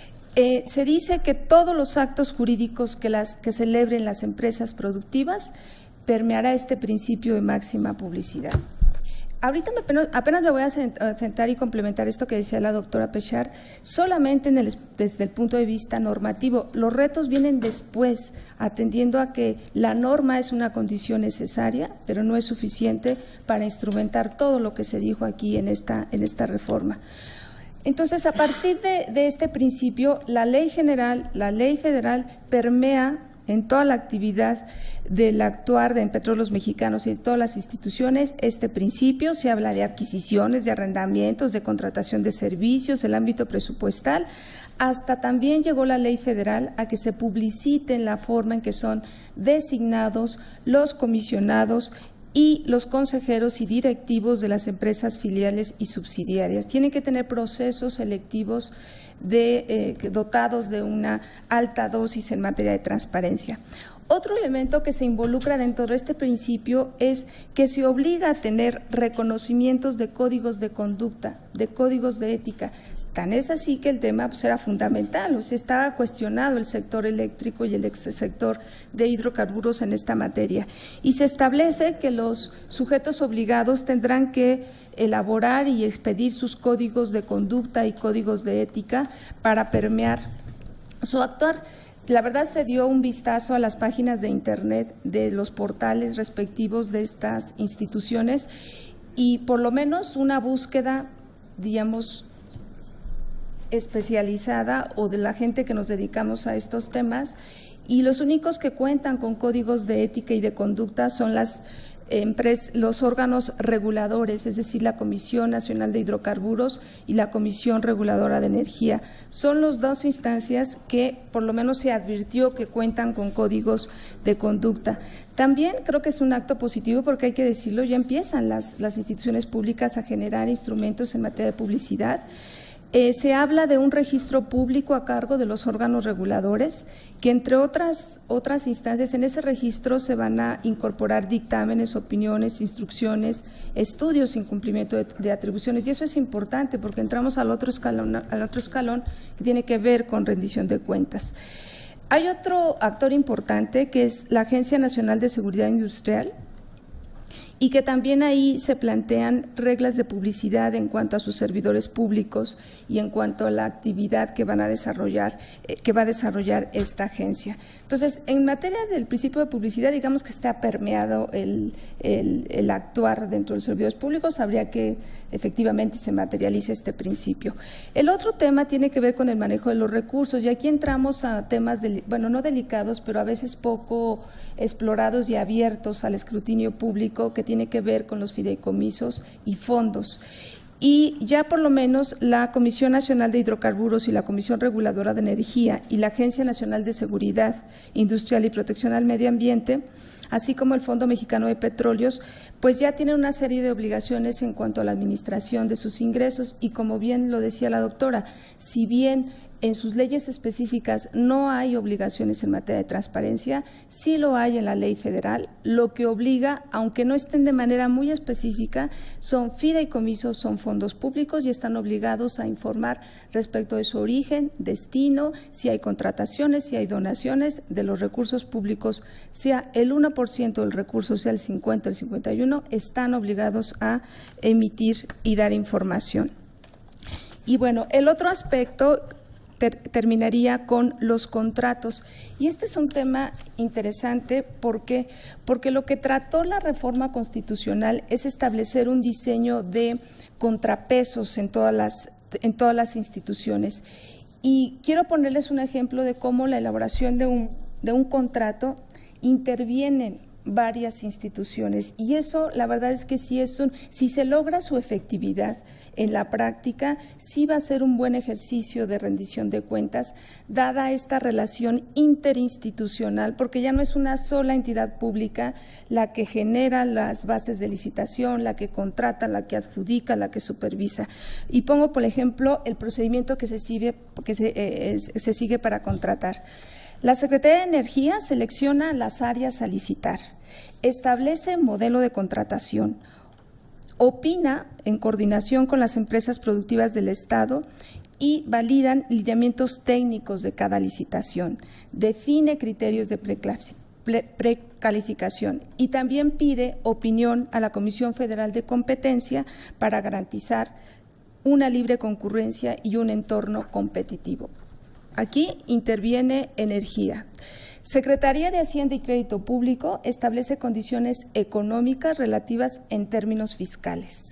Eh, se dice que todos los actos jurídicos que, las, que celebren las empresas productivas permeará este principio de máxima publicidad. Ahorita me, apenas me voy a sentar y complementar esto que decía la doctora Péchard, solamente en el, desde el punto de vista normativo. Los retos vienen después, atendiendo a que la norma es una condición necesaria, pero no es suficiente para instrumentar todo lo que se dijo aquí en esta, en esta reforma. Entonces, a partir de, de este principio, la ley general, la ley federal permea en toda la actividad del actuar de en Petróleos Mexicanos y en todas las instituciones este principio. Se habla de adquisiciones, de arrendamientos, de contratación de servicios, el ámbito presupuestal. Hasta también llegó la ley federal a que se publicite en la forma en que son designados los comisionados y los consejeros y directivos de las empresas filiales y subsidiarias. Tienen que tener procesos selectivos de, eh, dotados de una alta dosis en materia de transparencia. Otro elemento que se involucra dentro de este principio es que se obliga a tener reconocimientos de códigos de conducta, de códigos de ética. Tan es así que el tema pues, era fundamental, o sea, estaba cuestionado el sector eléctrico y el sector de hidrocarburos en esta materia. Y se establece que los sujetos obligados tendrán que elaborar y expedir sus códigos de conducta y códigos de ética para permear su actuar. La verdad, se dio un vistazo a las páginas de internet de los portales respectivos de estas instituciones y por lo menos una búsqueda, digamos, especializada o de la gente que nos dedicamos a estos temas, y los únicos que cuentan con códigos de ética y de conducta son las Empres, los órganos reguladores, es decir, la Comisión Nacional de Hidrocarburos y la Comisión Reguladora de Energía. Son las dos instancias que por lo menos se advirtió que cuentan con códigos de conducta. También creo que es un acto positivo porque hay que decirlo, ya empiezan las, las instituciones públicas a generar instrumentos en materia de publicidad. Eh, se habla de un registro público a cargo de los órganos reguladores, que entre otras, otras instancias, en ese registro se van a incorporar dictámenes, opiniones, instrucciones, estudios sin cumplimiento de, de atribuciones, y eso es importante porque entramos al otro escalón, al otro escalón que tiene que ver con rendición de cuentas. Hay otro actor importante que es la Agencia Nacional de Seguridad Industrial, y que también ahí se plantean reglas de publicidad en cuanto a sus servidores públicos y en cuanto a la actividad que van a desarrollar, eh, que va a desarrollar esta agencia. Entonces, en materia del principio de publicidad, digamos que está permeado el, el, el actuar dentro de los servidores públicos, habría que efectivamente se materialice este principio. El otro tema tiene que ver con el manejo de los recursos, y aquí entramos a temas, de, bueno, no delicados, pero a veces poco explorados y abiertos al escrutinio público, que tiene que ver con los fideicomisos y fondos. Y ya por lo menos la Comisión Nacional de Hidrocarburos y la Comisión Reguladora de Energía y la Agencia Nacional de Seguridad Industrial y Protección al Medio Ambiente, así como el Fondo Mexicano de Petróleos, pues ya tienen una serie de obligaciones en cuanto a la administración de sus ingresos, y como bien lo decía la doctora, si bien en sus leyes específicas no hay obligaciones en materia de transparencia, sí lo hay en la ley federal. Lo que obliga, aunque no estén de manera muy específica, son fideicomisos, son fondos públicos, y están obligados a informar respecto de su origen, destino, si hay contrataciones, si hay donaciones de los recursos públicos, sea el uno por ciento del recurso, sea el cincuenta, el cincuenta y uno, están obligados a emitir y dar información. Y bueno, el otro aspecto Ter, terminaría con los contratos. Y este es un tema interesante porque, porque lo que trató la reforma constitucional es establecer un diseño de contrapesos en todas las, en todas las instituciones. Y quiero ponerles un ejemplo de cómo la elaboración de un, de un contrato intervienen varias instituciones. Y eso, la verdad es que sí es un, si se logra su efectividad en la práctica, sí va a ser un buen ejercicio de rendición de cuentas, dada esta relación interinstitucional, porque ya no es una sola entidad pública la que genera las bases de licitación, la que contrata, la que adjudica, la que supervisa. Y pongo, por ejemplo, el procedimiento que se sigue, que se, eh, se sigue para contratar. La Secretaría de Energía selecciona las áreas a licitar, establece modelo de contratación, opina en coordinación con las empresas productivas del Estado y validan lineamientos técnicos de cada licitación, define criterios de precalificación y también pide opinión a la Comisión Federal de Competencia para garantizar una libre concurrencia y un entorno competitivo. Aquí interviene Energía. Secretaría de Hacienda y Crédito Público establece condiciones económicas relativas en términos fiscales.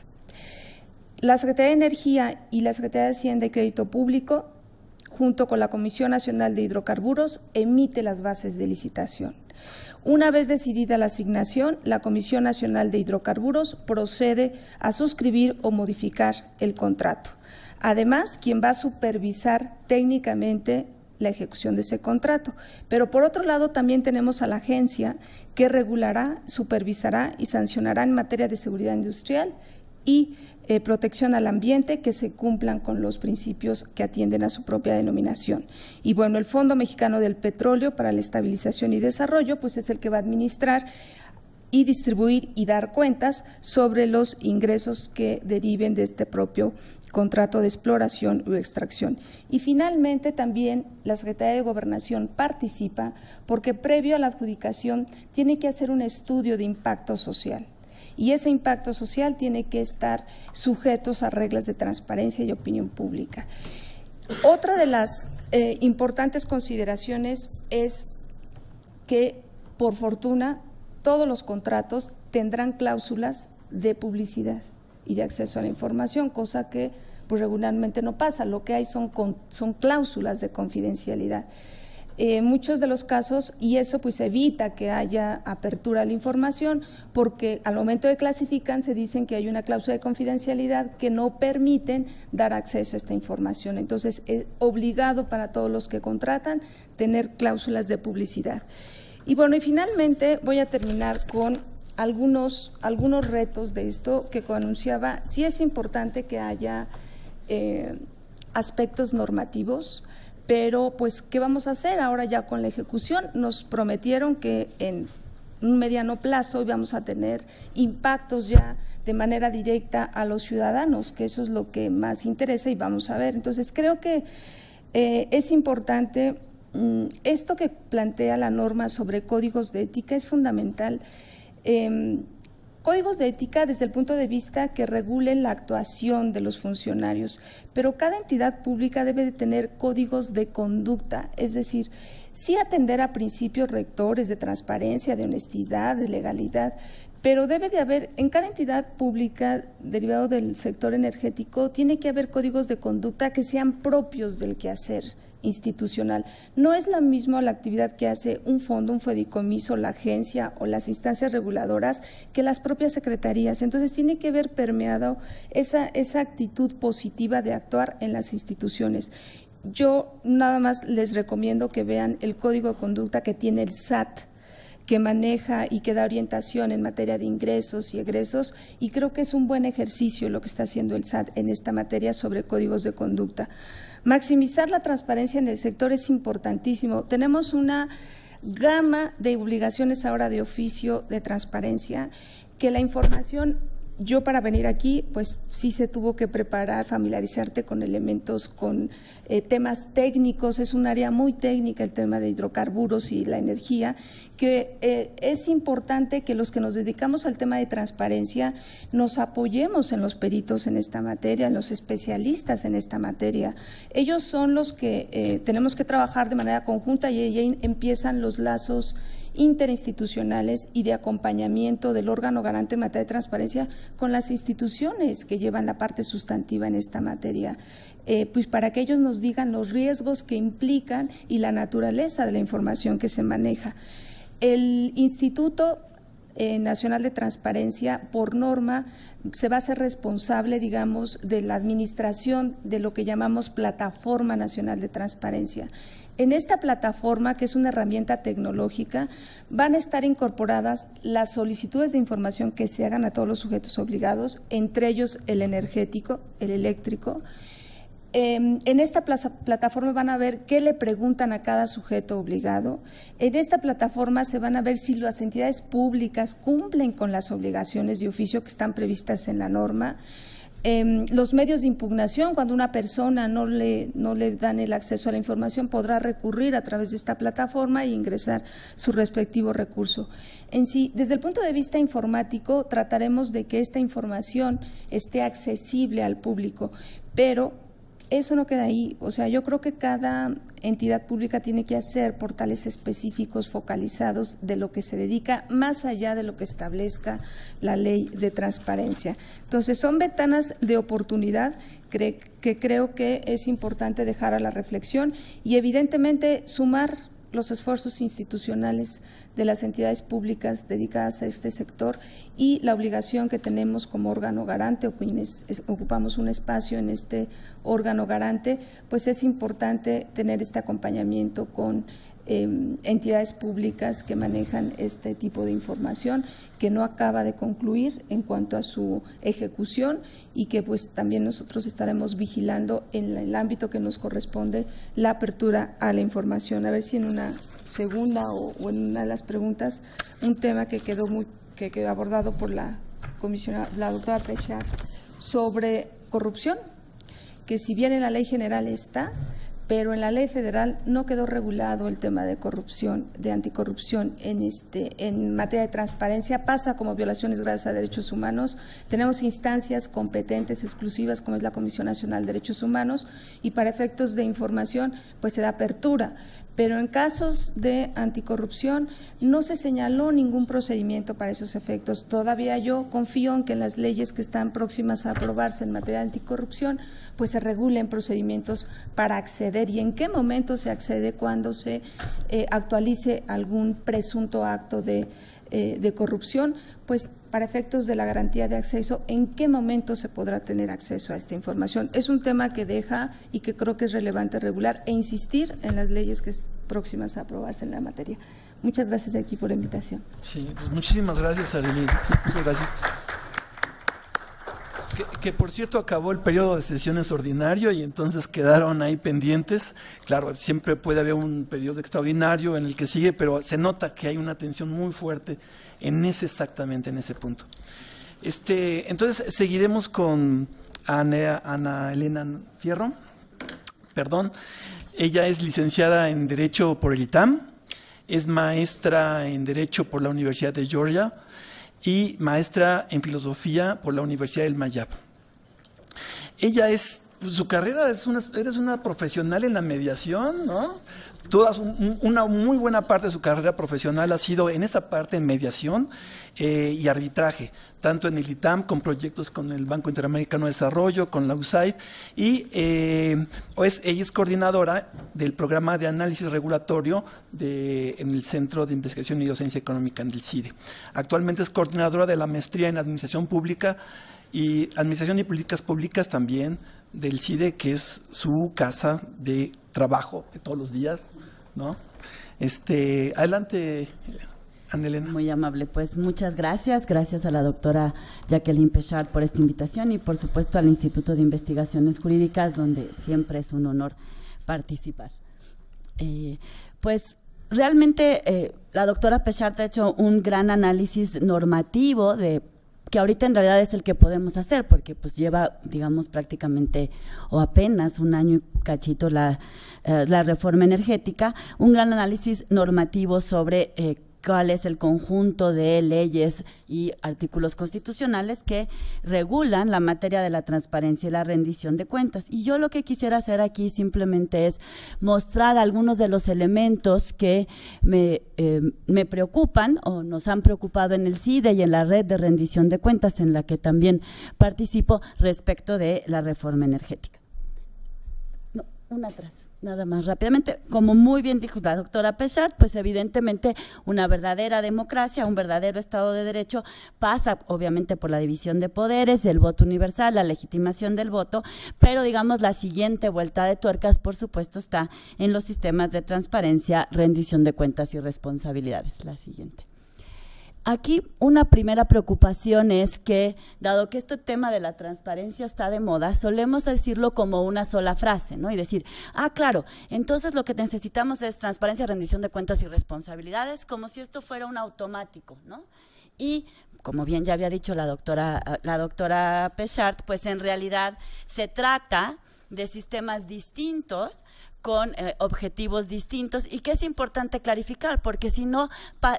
La Secretaría de Energía y la Secretaría de Hacienda y Crédito Público, junto con la Comisión Nacional de Hidrocarburos, emite las bases de licitación. Una vez decidida la asignación, la Comisión Nacional de Hidrocarburos procede a suscribir o modificar el contrato. Además, quien va a supervisar técnicamente la ejecución de ese contrato. Pero por otro lado también tenemos a la agencia que regulará, supervisará y sancionará en materia de seguridad industrial y eh, protección al ambiente, que se cumplan con los principios que atienden a su propia denominación. Y bueno, el Fondo Mexicano del Petróleo para la Estabilización y Desarrollo, pues es el que va a administrar y distribuir y dar cuentas sobre los ingresos que deriven de este propio contrato de exploración u extracción. Y finalmente también la Secretaría de Gobernación participa porque previo a la adjudicación tiene que hacer un estudio de impacto social. Y ese impacto social tiene que estar sujetos a reglas de transparencia y opinión pública. Otra de las eh, importantes consideraciones es que, por fortuna, todos los contratos tendrán cláusulas de publicidad y de acceso a la información, cosa que pues, regularmente no pasa. Lo que hay son, con, son cláusulas de confidencialidad. En eh, muchos de los casos, y eso pues evita que haya apertura a la información, porque al momento de clasificar se dicen que hay una cláusula de confidencialidad que no permiten dar acceso a esta información. Entonces, es obligado para todos los que contratan tener cláusulas de publicidad. Y bueno, y finalmente voy a terminar con algunos, algunos retos de esto que anunciaba. Sí es importante que haya eh, aspectos normativos, pero pues, ¿qué vamos a hacer ahora ya con la ejecución? Nos prometieron que en un mediano plazo íbamos a tener impactos ya de manera directa a los ciudadanos, que eso es lo que más interesa y vamos a ver. Entonces, creo que eh, es importante esto que plantea la norma sobre códigos de ética es fundamental. Eh, Códigos de ética desde el punto de vista que regulen la actuación de los funcionarios, pero cada entidad pública debe de tener códigos de conducta, es decir, sí atender a principios rectores de transparencia, de honestidad, de legalidad, pero debe de haber, en cada entidad pública derivado del sector energético, tiene que haber códigos de conducta que sean propios del quehacer institucional. No es la misma la actividad que hace un fondo, un fideicomiso, la agencia o las instancias reguladoras que las propias secretarías. Entonces tiene que haber permeado esa, esa actitud positiva de actuar en las instituciones. Yo nada más les recomiendo que vean el código de conducta que tiene el S A T, que maneja y que da orientación en materia de ingresos y egresos, y creo que es un buen ejercicio lo que está haciendo el S A T en esta materia sobre códigos de conducta. Maximizar la transparencia en el sector es importantísimo. Tenemos una gama de obligaciones ahora de oficio de transparencia, que la información, yo para venir aquí, pues sí se tuvo que preparar, familiarizarte con elementos, con eh, temas técnicos. Es un área muy técnica el tema de hidrocarburos y la energía, que eh, es importante que los que nos dedicamos al tema de transparencia nos apoyemos en los peritos en esta materia, en los especialistas en esta materia. Ellos son los que eh, tenemos que trabajar de manera conjunta, y ahí empiezan los lazos interinstitucionales y de acompañamiento del órgano garante en materia de transparencia con las instituciones que llevan la parte sustantiva en esta materia, eh, pues para que ellos nos digan los riesgos que implican y la naturaleza de la información que se maneja. El Instituto eh, Nacional de Transparencia, por norma, se va a ser responsable, digamos, de la administración de lo que llamamos Plataforma Nacional de Transparencia. En esta plataforma, que es una herramienta tecnológica, van a estar incorporadas las solicitudes de información que se hagan a todos los sujetos obligados, entre ellos el energético, el eléctrico. Eh, en esta plaza, plataforma van a ver qué le preguntan a cada sujeto obligado. En esta plataforma se van a ver si las entidades públicas cumplen con las obligaciones de oficio que están previstas en la norma. Eh, los medios de impugnación, cuando una persona no le, no le dan el acceso a la información, podrá recurrir a través de esta plataforma e ingresar su respectivo recurso. En sí, desde el punto de vista informático, trataremos de que esta información esté accesible al público, pero eso no queda ahí. O sea, yo creo que cada entidad pública tiene que hacer portales específicos focalizados de lo que se dedica, más allá de lo que establezca la ley de transparencia. Entonces, son ventanas de oportunidad que, que creo que es importante dejar a la reflexión, y evidentemente sumar los esfuerzos institucionales de las entidades públicas dedicadas a este sector y la obligación que tenemos como órgano garante, o quienes ocupamos un espacio en este órgano garante, pues es importante tener este acompañamiento con eh, entidades públicas que manejan este tipo de información, que no acaba de concluir en cuanto a su ejecución, y que pues también nosotros estaremos vigilando en el ámbito que nos corresponde la apertura a la información. A ver si en una segunda o, o en una de las preguntas, un tema que quedó muy que quedó abordado por la comisionada, la doctora Pechard, sobre corrupción, que si bien en la ley general está, pero en la ley federal no quedó regulado el tema de corrupción, de anticorrupción en este en materia de transparencia. Pasa como violaciones graves a derechos humanos. Tenemos instancias competentes exclusivas como es la Comisión Nacional de Derechos Humanos, y para efectos de información pues se da apertura, pero en casos de anticorrupción no se señaló ningún procedimiento para esos efectos. Todavía yo confío en que en las leyes que están próximas a aprobarse en materia de anticorrupción pues se regulen procedimientos para acceder, y en qué momento se accede cuando se eh, actualice algún presunto acto de, eh, de corrupción, pues para efectos de la garantía de acceso, en qué momento se podrá tener acceso a esta información. Es un tema que deja y que creo que es relevante regular e insistir en las leyes que están próximas a aprobarse en la materia. Muchas gracias de aquí por la invitación. Sí, pues muchísimas gracias, Arely. Muchas gracias. Que, que por cierto acabó el periodo de sesiones ordinario y entonces quedaron ahí pendientes. Claro, siempre puede haber un periodo extraordinario en el que sigue, pero se nota que hay una tensión muy fuerte en ese exactamente en ese punto. Este, entonces seguiremos con Ana, Ana Elena Fierro. Perdón. Ella es licenciada en Derecho por el I T A M, es maestra en Derecho por la Universidad de Georgia y maestra en Filosofía por la Universidad del Mayab. Ella es, su carrera es una, eres una profesional en la mediación, ¿no? Toda un, una muy buena parte de su carrera profesional ha sido en esa parte en mediación eh, y arbitraje, tanto en el I T A M con proyectos con el Banco Interamericano de Desarrollo, con la U S A I D, y eh, es, ella es coordinadora del programa de análisis regulatorio de, en el Centro de Investigación y Docencia Económica en el C I D E. Actualmente es coordinadora de la maestría en Administración Pública y Administración y Políticas Públicas también del C I D E, que es su casa de trabajo de todos los días, ¿no? Este, adelante, Ana Elena. Muy amable, pues muchas gracias, gracias a la doctora Jacqueline Pechard por esta invitación y por supuesto al Instituto de Investigaciones Jurídicas, donde siempre es un honor participar. Eh, pues realmente eh, la doctora Pechard ha hecho un gran análisis normativo de que ahorita en realidad es el que podemos hacer, porque pues lleva, digamos, prácticamente o apenas un año y cachito la, eh, la reforma energética, un gran análisis normativo sobre eh, cuál es el conjunto de leyes y artículos constitucionales que regulan la materia de la transparencia y la rendición de cuentas. Y yo lo que quisiera hacer aquí simplemente es mostrar algunos de los elementos que me, eh, me preocupan o nos han preocupado en el C I D E y en la red de rendición de cuentas en la que también participo respecto de la reforma energética. No, una atrás. Nada más rápidamente, como muy bien dijo la doctora Pechard, pues evidentemente una verdadera democracia, un verdadero Estado de Derecho pasa obviamente por la división de poderes, el voto universal, la legitimación del voto, pero digamos la siguiente vuelta de tuercas por supuesto está en los sistemas de transparencia, rendición de cuentas y responsabilidades. La siguiente. Aquí una primera preocupación es que, dado que este tema de la transparencia está de moda, solemos decirlo como una sola frase, ¿no? Y decir, ah, claro, entonces lo que necesitamos es transparencia, rendición de cuentas y responsabilidades, como si esto fuera un automático, ¿no? Y, como bien ya había dicho la doctora, la doctora Pechard, pues en realidad se trata de sistemas distintos con eh, objetivos distintos y que es importante clarificar, porque si no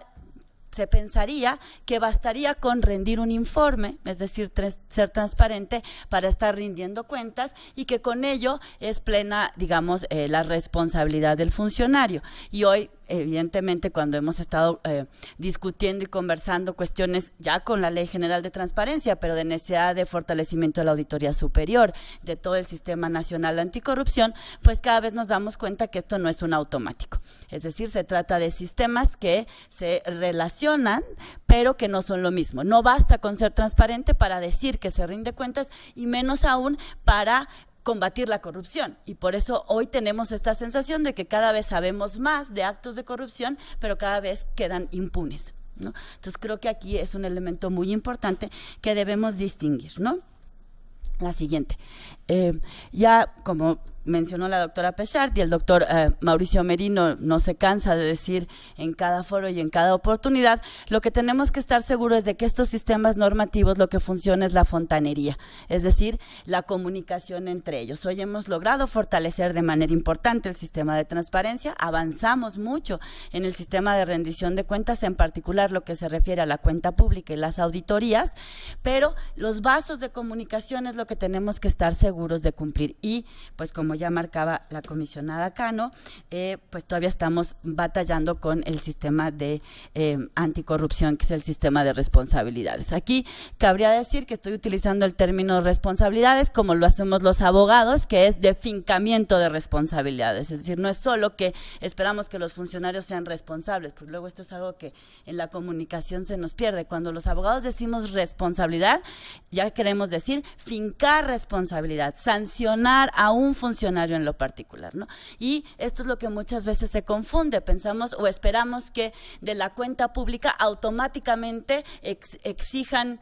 se pensaría que bastaría con rendir un informe, es decir, ser transparente para estar rindiendo cuentas y que con ello es plena, digamos, eh, la responsabilidad del funcionario. Y hoy, evidentemente, cuando hemos estado eh, discutiendo y conversando cuestiones ya con la Ley General de Transparencia, pero de necesidad de fortalecimiento de la Auditoría Superior, de todo el Sistema Nacional Anticorrupción, pues cada vez nos damos cuenta que esto no es un automático. Es decir, se trata de sistemas que se relacionan, pero que no son lo mismo. No basta con ser transparente para decir que se rinde cuentas y menos aún para combatir la corrupción, y por eso hoy tenemos esta sensación de que cada vez sabemos más de actos de corrupción, pero cada vez quedan impunes, ¿no? Entonces creo que aquí es un elemento muy importante que debemos distinguir, ¿no? La siguiente. Eh, ya como mencionó la doctora Pechard y el doctor eh, Mauricio Merino no se cansa de decir en cada foro y en cada oportunidad, lo que tenemos que estar seguros es de que estos sistemas normativos lo que funciona es la fontanería, es decir, la comunicación entre ellos. Hoy hemos logrado fortalecer de manera importante el sistema de transparencia, avanzamos mucho en el sistema de rendición de cuentas, en particular lo que se refiere a la cuenta pública y las auditorías, pero los vasos de comunicación es lo que tenemos que estar seguros de cumplir y, pues como ya marcaba la comisionada Cano, eh, pues todavía estamos batallando con el sistema de eh, anticorrupción, que es el sistema de responsabilidades. Aquí cabría decir que estoy utilizando el término responsabilidades como lo hacemos los abogados, que es de fincamiento de responsabilidades, es decir, no es solo que esperamos que los funcionarios sean responsables, porque luego esto es algo que en la comunicación se nos pierde. Cuando los abogados decimos responsabilidad, ya queremos decir fincar responsabilidad, sancionar a un funcionario en lo particular, ¿no? Y esto es lo que muchas veces se confunde, pensamos o esperamos que de la cuenta pública automáticamente ex, exijan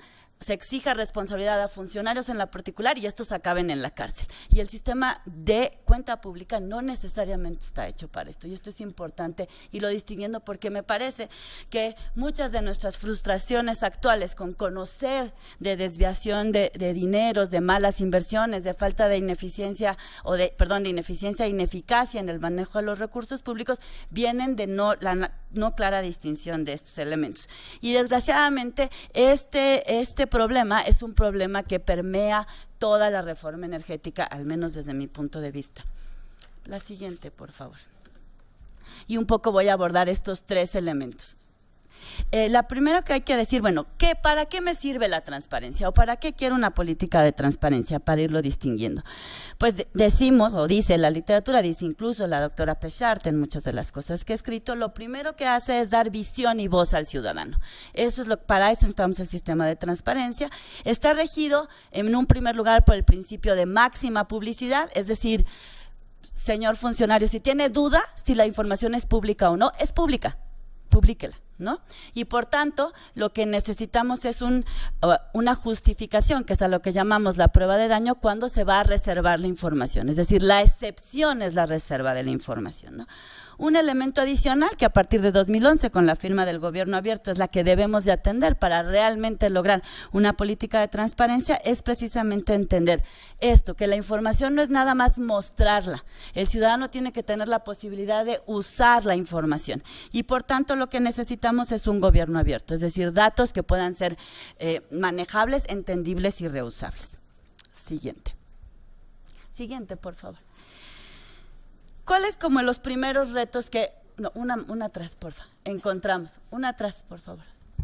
se exija responsabilidad a funcionarios en la particular y estos acaben en la cárcel. Y el sistema de cuenta pública no necesariamente está hecho para esto. Y esto es importante y lo distinguiendo porque me parece que muchas de nuestras frustraciones actuales con conocer de desviación de, de dineros, de malas inversiones, de falta de ineficiencia o de, perdón, de ineficiencia e ineficacia en el manejo de los recursos públicos vienen de no, la no clara distinción de estos elementos. Y desgraciadamente este, este problema es un problema que permea toda la reforma energética, al menos desde mi punto de vista. La siguiente, por favor. Y un poco voy a abordar estos tres elementos. Eh, la primera que hay que decir, bueno, ¿qué, ¿para qué me sirve la transparencia? ¿O para qué quiero una política de transparencia? Para irlo distinguiendo. Pues de, decimos, o dice la literatura, dice incluso la doctora Pechart en muchas de las cosas que ha escrito, lo primero que hace es dar visión y voz al ciudadano. Eso es lo, para eso necesitamos el sistema de transparencia. Está regido en un primer lugar por el principio de máxima publicidad, es decir, señor funcionario, si tiene duda si la información es pública o no, es pública, publíquela, ¿no? Y por tanto, lo que necesitamos es un, uh, una justificación, que es a lo que llamamos la prueba de daño, cuando se va a reservar la información. Es decir, la excepción es la reserva de la información, ¿no? Un elemento adicional que a partir de dos mil once, con la firma del gobierno abierto, es la que debemos de atender para realmente lograr una política de transparencia, es precisamente entender esto, que la información no es nada más mostrarla. El ciudadano tiene que tener la posibilidad de usar la información y por tanto lo que necesitamos es un gobierno abierto, es decir, datos que puedan ser eh, manejables, entendibles y reusables. Siguiente. Siguiente, por favor. ¿Cuáles como los primeros retos que, no, una, una atrás, por favor, encontramos? Una atrás, por favor.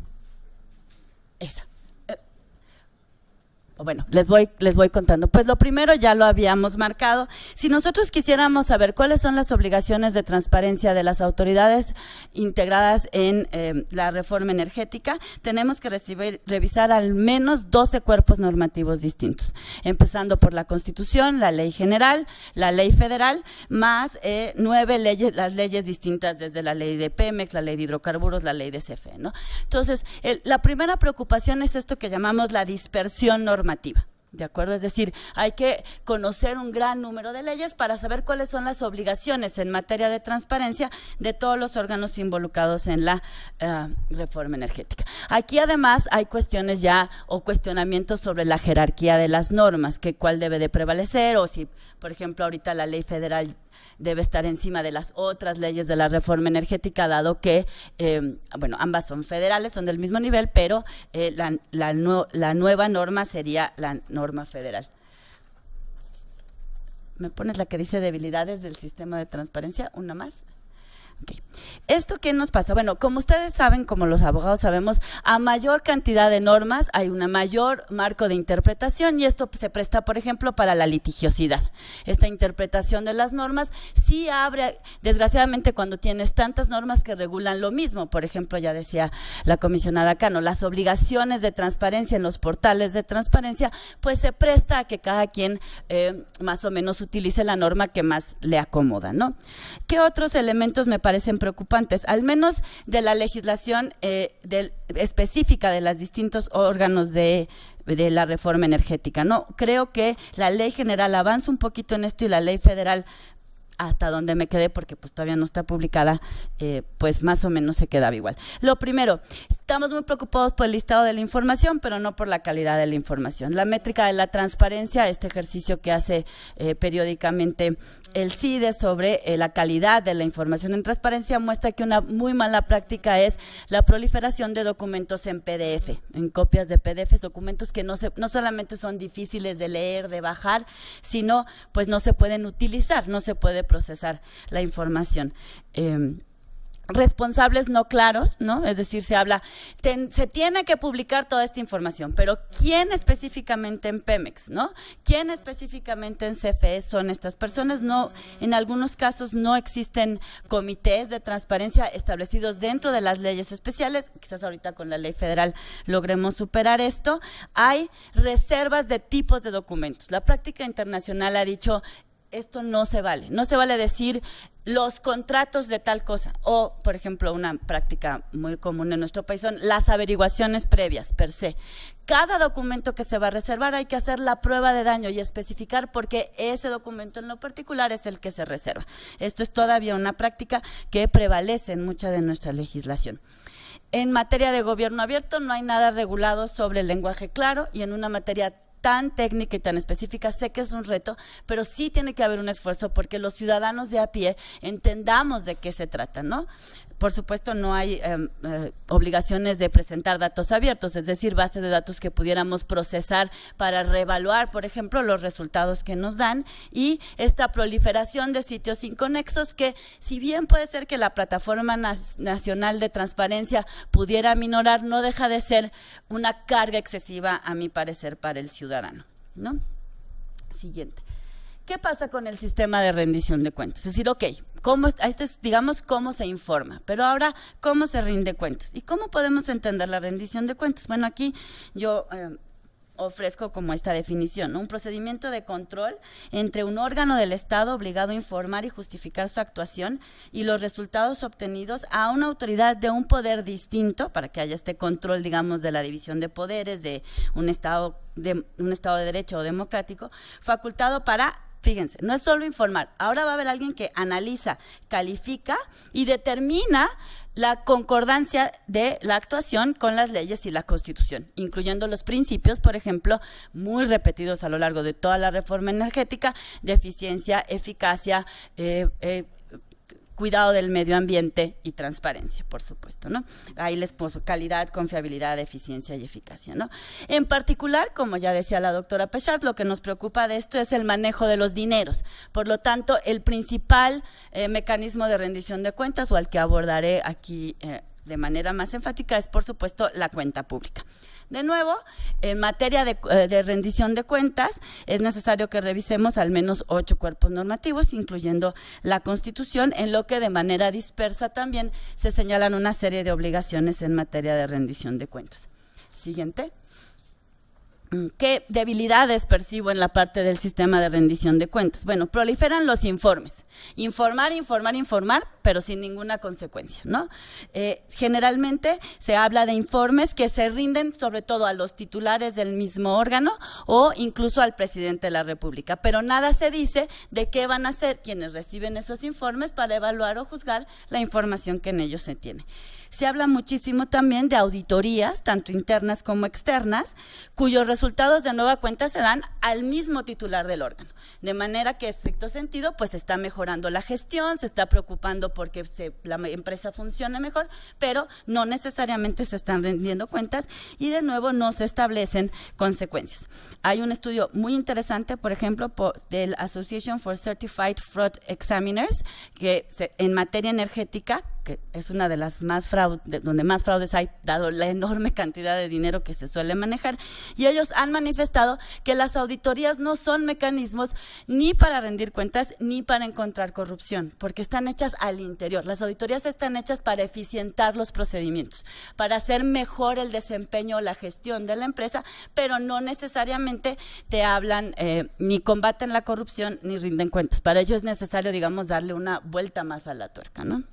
Esa. Eh, bueno, les voy, les voy contando. Pues lo primero ya lo habíamos marcado. Si nosotros quisiéramos saber cuáles son las obligaciones de transparencia de las autoridades integradas en eh, la reforma energética, tenemos que recibir, revisar al menos doce cuerpos normativos distintos, empezando por la Constitución, la Ley General, la Ley Federal, más eh, nueve leyes, las leyes distintas desde la Ley de Pemex, la Ley de Hidrocarburos, la Ley de C F E, ¿no? Entonces, el, la primera preocupación es esto que llamamos la dispersión normativa. ¿De acuerdo? Es decir, hay que conocer un gran número de leyes para saber cuáles son las obligaciones en materia de transparencia de todos los órganos involucrados en la uh, reforma energética. Aquí además hay cuestiones ya o cuestionamientos sobre la jerarquía de las normas, que cuál debe de prevalecer o si, por ejemplo, ahorita la ley federal debe estar encima de las otras leyes de la reforma energética, dado que, eh, bueno, ambas son federales, son del mismo nivel, pero eh, la, la, nu la nueva norma sería la norma federal. ¿Me pones la que dice debilidades del sistema de transparencia? ¿Una más? Okay. ¿Esto qué nos pasa? Bueno, como ustedes saben, como los abogados sabemos, a mayor cantidad de normas hay un mayor marco de interpretación y esto se presta, por ejemplo, para la litigiosidad. Esta interpretación de las normas sí abre, desgraciadamente, cuando tienes tantas normas que regulan lo mismo. Por ejemplo, ya decía la comisionada Cano, las obligaciones de transparencia en los portales de transparencia, pues se presta a que cada quien eh, más o menos utilice la norma que más le acomoda, ¿no? ¿Qué otros elementos me parecen parecen preocupantes, al menos de la legislación eh, del, específica de los distintos órganos de, de la reforma energética? No, creo que la ley general avanza un poquito en esto y la ley federal, hasta donde me quedé, porque pues todavía no está publicada, eh, pues más o menos se quedaba igual. Lo primero, estamos muy preocupados por el listado de la información, pero no por la calidad de la información. La métrica de la transparencia, este ejercicio que hace eh, periódicamente el CIDE sobre eh, la calidad de la información en transparencia, muestra que una muy mala práctica es la proliferación de documentos en P D F, en copias de P D F, documentos que no, se, no solamente son difíciles de leer, de bajar, sino pues no se pueden utilizar, no se puede procesar la información. Eh, responsables no claros, ¿no? Es decir, se habla, ten, se tiene que publicar toda esta información, pero ¿quién específicamente en Pemex, no? ¿Quién específicamente en C F E son estas personas? No, en algunos casos no existen comités de transparencia establecidos dentro de las leyes especiales, quizás ahorita con la ley federal logremos superar esto. Hay reservas de tipos de documentos. La práctica internacional ha dicho, esto no se vale. No se vale decir los contratos de tal cosa. O, por ejemplo, una práctica muy común en nuestro país son las averiguaciones previas, per se. Cada documento que se va a reservar hay que hacer la prueba de daño y especificar por qué ese documento en lo particular es el que se reserva. Esto es todavía una práctica que prevalece en mucha de nuestra legislación. En materia de gobierno abierto no hay nada regulado sobre el lenguaje claro, y en una materia tan técnica y tan específica, sé que es un reto, pero sí tiene que haber un esfuerzo porque los ciudadanos de a pie entendamos de qué se trata, ¿no? Por supuesto, no hay eh, eh, obligaciones de presentar datos abiertos, es decir, base de datos que pudiéramos procesar para reevaluar, por ejemplo, los resultados que nos dan, y esta proliferación de sitios inconexos que, si bien puede ser que la Plataforma Nacional de Transparencia pudiera minorar, no deja de ser una carga excesiva, a mi parecer, para el ciudadano, ¿no? Siguiente. ¿Qué pasa con el sistema de rendición de cuentas? Es decir, ok, ¿cómo, este es, digamos, cómo se informa, pero ahora, ¿cómo se rinde cuentas? ¿Y cómo podemos entender la rendición de cuentas? Bueno, aquí yo eh, ofrezco como esta definición, ¿no? Un procedimiento de control entre un órgano del Estado obligado a informar y justificar su actuación y los resultados obtenidos a una autoridad de un poder distinto, para que haya este control, digamos, de la división de poderes de un Estado de, un estado de Derecho o democrático, facultado para... Fíjense, no es solo informar, ahora va a haber alguien que analiza, califica y determina la concordancia de la actuación con las leyes y la Constitución, incluyendo los principios, por ejemplo, muy repetidos a lo largo de toda la reforma energética, de eficiencia, eficacia, eh, eh, cuidado del medio ambiente y transparencia, por supuesto, ¿no? Ahí les puso calidad, confiabilidad, eficiencia y eficacia, ¿no? En particular, como ya decía la doctora Pechard, lo que nos preocupa de esto es el manejo de los dineros. Por lo tanto, el principal eh, mecanismo de rendición de cuentas, o al que abordaré aquí eh, de manera más enfática, es, por supuesto, la cuenta pública. De nuevo, en materia de, de rendición de cuentas, es necesario que revisemos al menos ocho cuerpos normativos, incluyendo la Constitución, en lo que de manera dispersa también se señalan una serie de obligaciones en materia de rendición de cuentas. Siguiente. ¿Qué debilidades percibo en la parte del sistema de rendición de cuentas? Bueno, proliferan los informes. Informar, informar, informar, pero sin ninguna consecuencia, ¿no? Eh, generalmente se habla de informes que se rinden sobre todo a los titulares del mismo órgano o incluso al presidente de la República, pero nada se dice de qué van a hacer quienes reciben esos informes para evaluar o juzgar la información que en ellos se tiene. Se habla muchísimo también de auditorías, tanto internas como externas, cuyos resultados de nueva cuenta se dan al mismo titular del órgano. De manera que, en estricto sentido, pues se está mejorando la gestión, se está preocupando porque se, la empresa funcione mejor, pero no necesariamente se están rendiendo cuentas y, de nuevo, no se establecen consecuencias. Hay un estudio muy interesante, por ejemplo, por, del Association for Certified Fraud Examiners, que se, en materia energética, que es una de las más fraudes, donde más fraudes hay, dado la enorme cantidad de dinero que se suele manejar, y ellos han manifestado que las auditorías no son mecanismos ni para rendir cuentas ni para encontrar corrupción, porque están hechas al interior. Las auditorías están hechas para eficientar los procedimientos, para hacer mejor el desempeño o la gestión de la empresa, pero no necesariamente te hablan eh, ni combaten la corrupción ni rinden cuentas. Para ello es necesario, digamos, darle una vuelta más a la tuerca, ¿no?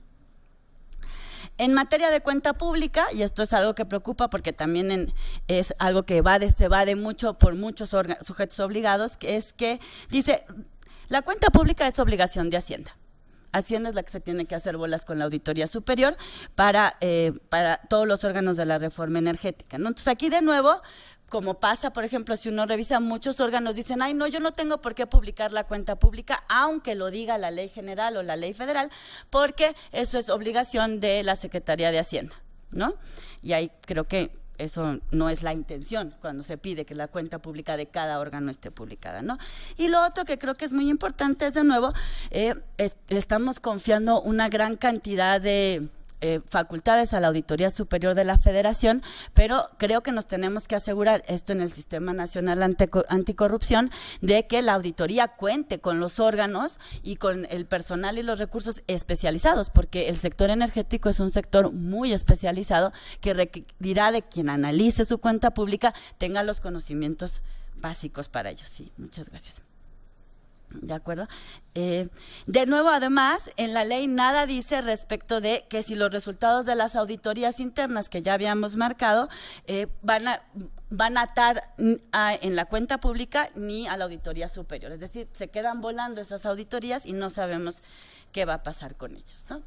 En materia de cuenta pública, y esto es algo que preocupa porque también en, es algo que va de, se va de mucho por muchos sujetos obligados, que es que dice, la cuenta pública es obligación de Hacienda. Hacienda es la que se tiene que hacer bolas con la Auditoría Superior para, eh, para todos los órganos de la reforma energética, ¿no? Entonces aquí de nuevo, como pasa, por ejemplo, si uno revisa, muchos órganos dicen, ay, no, yo no tengo por qué publicar la cuenta pública, aunque lo diga la ley general o la ley federal, porque eso es obligación de la Secretaría de Hacienda, ¿no? Y ahí creo que eso no es la intención cuando se pide que la cuenta pública de cada órgano esté publicada, ¿no? Y lo otro que creo que es muy importante es, de nuevo, eh, es, estamos confiando una gran cantidad de Eh, facultades a la Auditoría Superior de la Federación, pero creo que nos tenemos que asegurar, esto en el Sistema Nacional Anticorrupción, de que la auditoría cuente con los órganos y con el personal y los recursos especializados, porque el sector energético es un sector muy especializado que requerirá de quien analice su cuenta pública tenga los conocimientos básicos para ello. Sí, muchas gracias. ¿De acuerdo? Eh, de nuevo, además, en la ley nada dice respecto de que si los resultados de las auditorías internas que ya habíamos marcado eh, van a van a estar a, en la cuenta pública ni a la auditoría superior. Es decir, se quedan volando esas auditorías y no sabemos qué va a pasar con ellas, ¿no?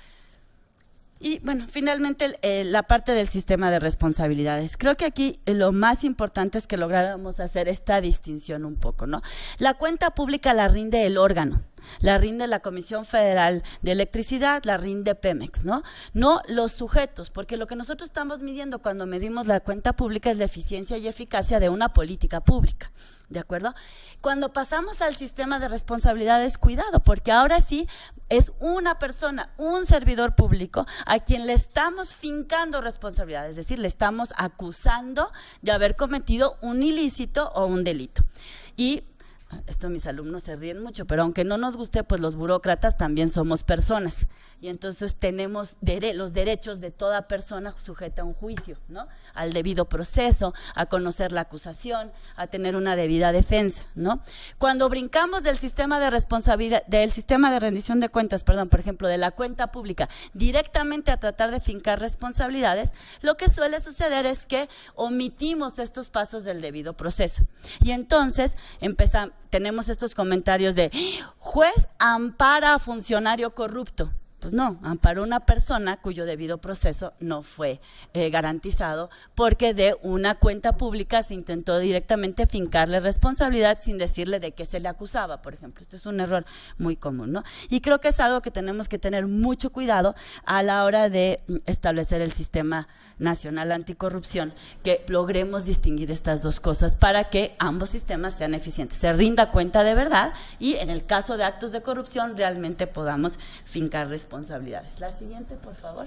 Y bueno, finalmente eh, la parte del sistema de responsabilidades. Creo que aquí eh, lo más importante es que lográramos hacer esta distinción un poco, ¿no? La cuenta pública la rinde el órgano, la rinde la Comisión Federal de Electricidad, la rinde Pemex, ¿no? No los sujetos, porque lo que nosotros estamos midiendo cuando medimos la cuenta pública es la eficiencia y eficacia de una política pública, ¿de acuerdo? Cuando pasamos al sistema de responsabilidades, cuidado, porque ahora sí es una persona, un servidor público a quien le estamos fincando responsabilidades, es decir, le estamos acusando de haber cometido un ilícito o un delito. Y esto mis alumnos se ríen mucho, pero aunque no nos guste, pues los burócratas también somos personas y entonces tenemos dere- los derechos de toda persona sujeta a un juicio, ¿no? Al debido proceso, a conocer la acusación, a tener una debida defensa, ¿no? Cuando brincamos del sistema de responsabilidad, del sistema de rendición de cuentas, perdón, por ejemplo, de la cuenta pública, directamente a tratar de fincar responsabilidades, lo que suele suceder es que omitimos estos pasos del debido proceso y entonces empezamos. Tenemos estos comentarios de juez ampara a funcionario corrupto. Pues no, amparó una persona cuyo debido proceso no fue eh, garantizado porque de una cuenta pública se intentó directamente fincarle responsabilidad sin decirle de qué se le acusaba, por ejemplo. Esto es un error muy común, ¿no? Y creo que es algo que tenemos que tener mucho cuidado a la hora de establecer el sistema nacional anticorrupción, que logremos distinguir estas dos cosas para que ambos sistemas sean eficientes, se rinda cuenta de verdad y en el caso de actos de corrupción realmente podamos fincar responsabilidades. La siguiente, por favor.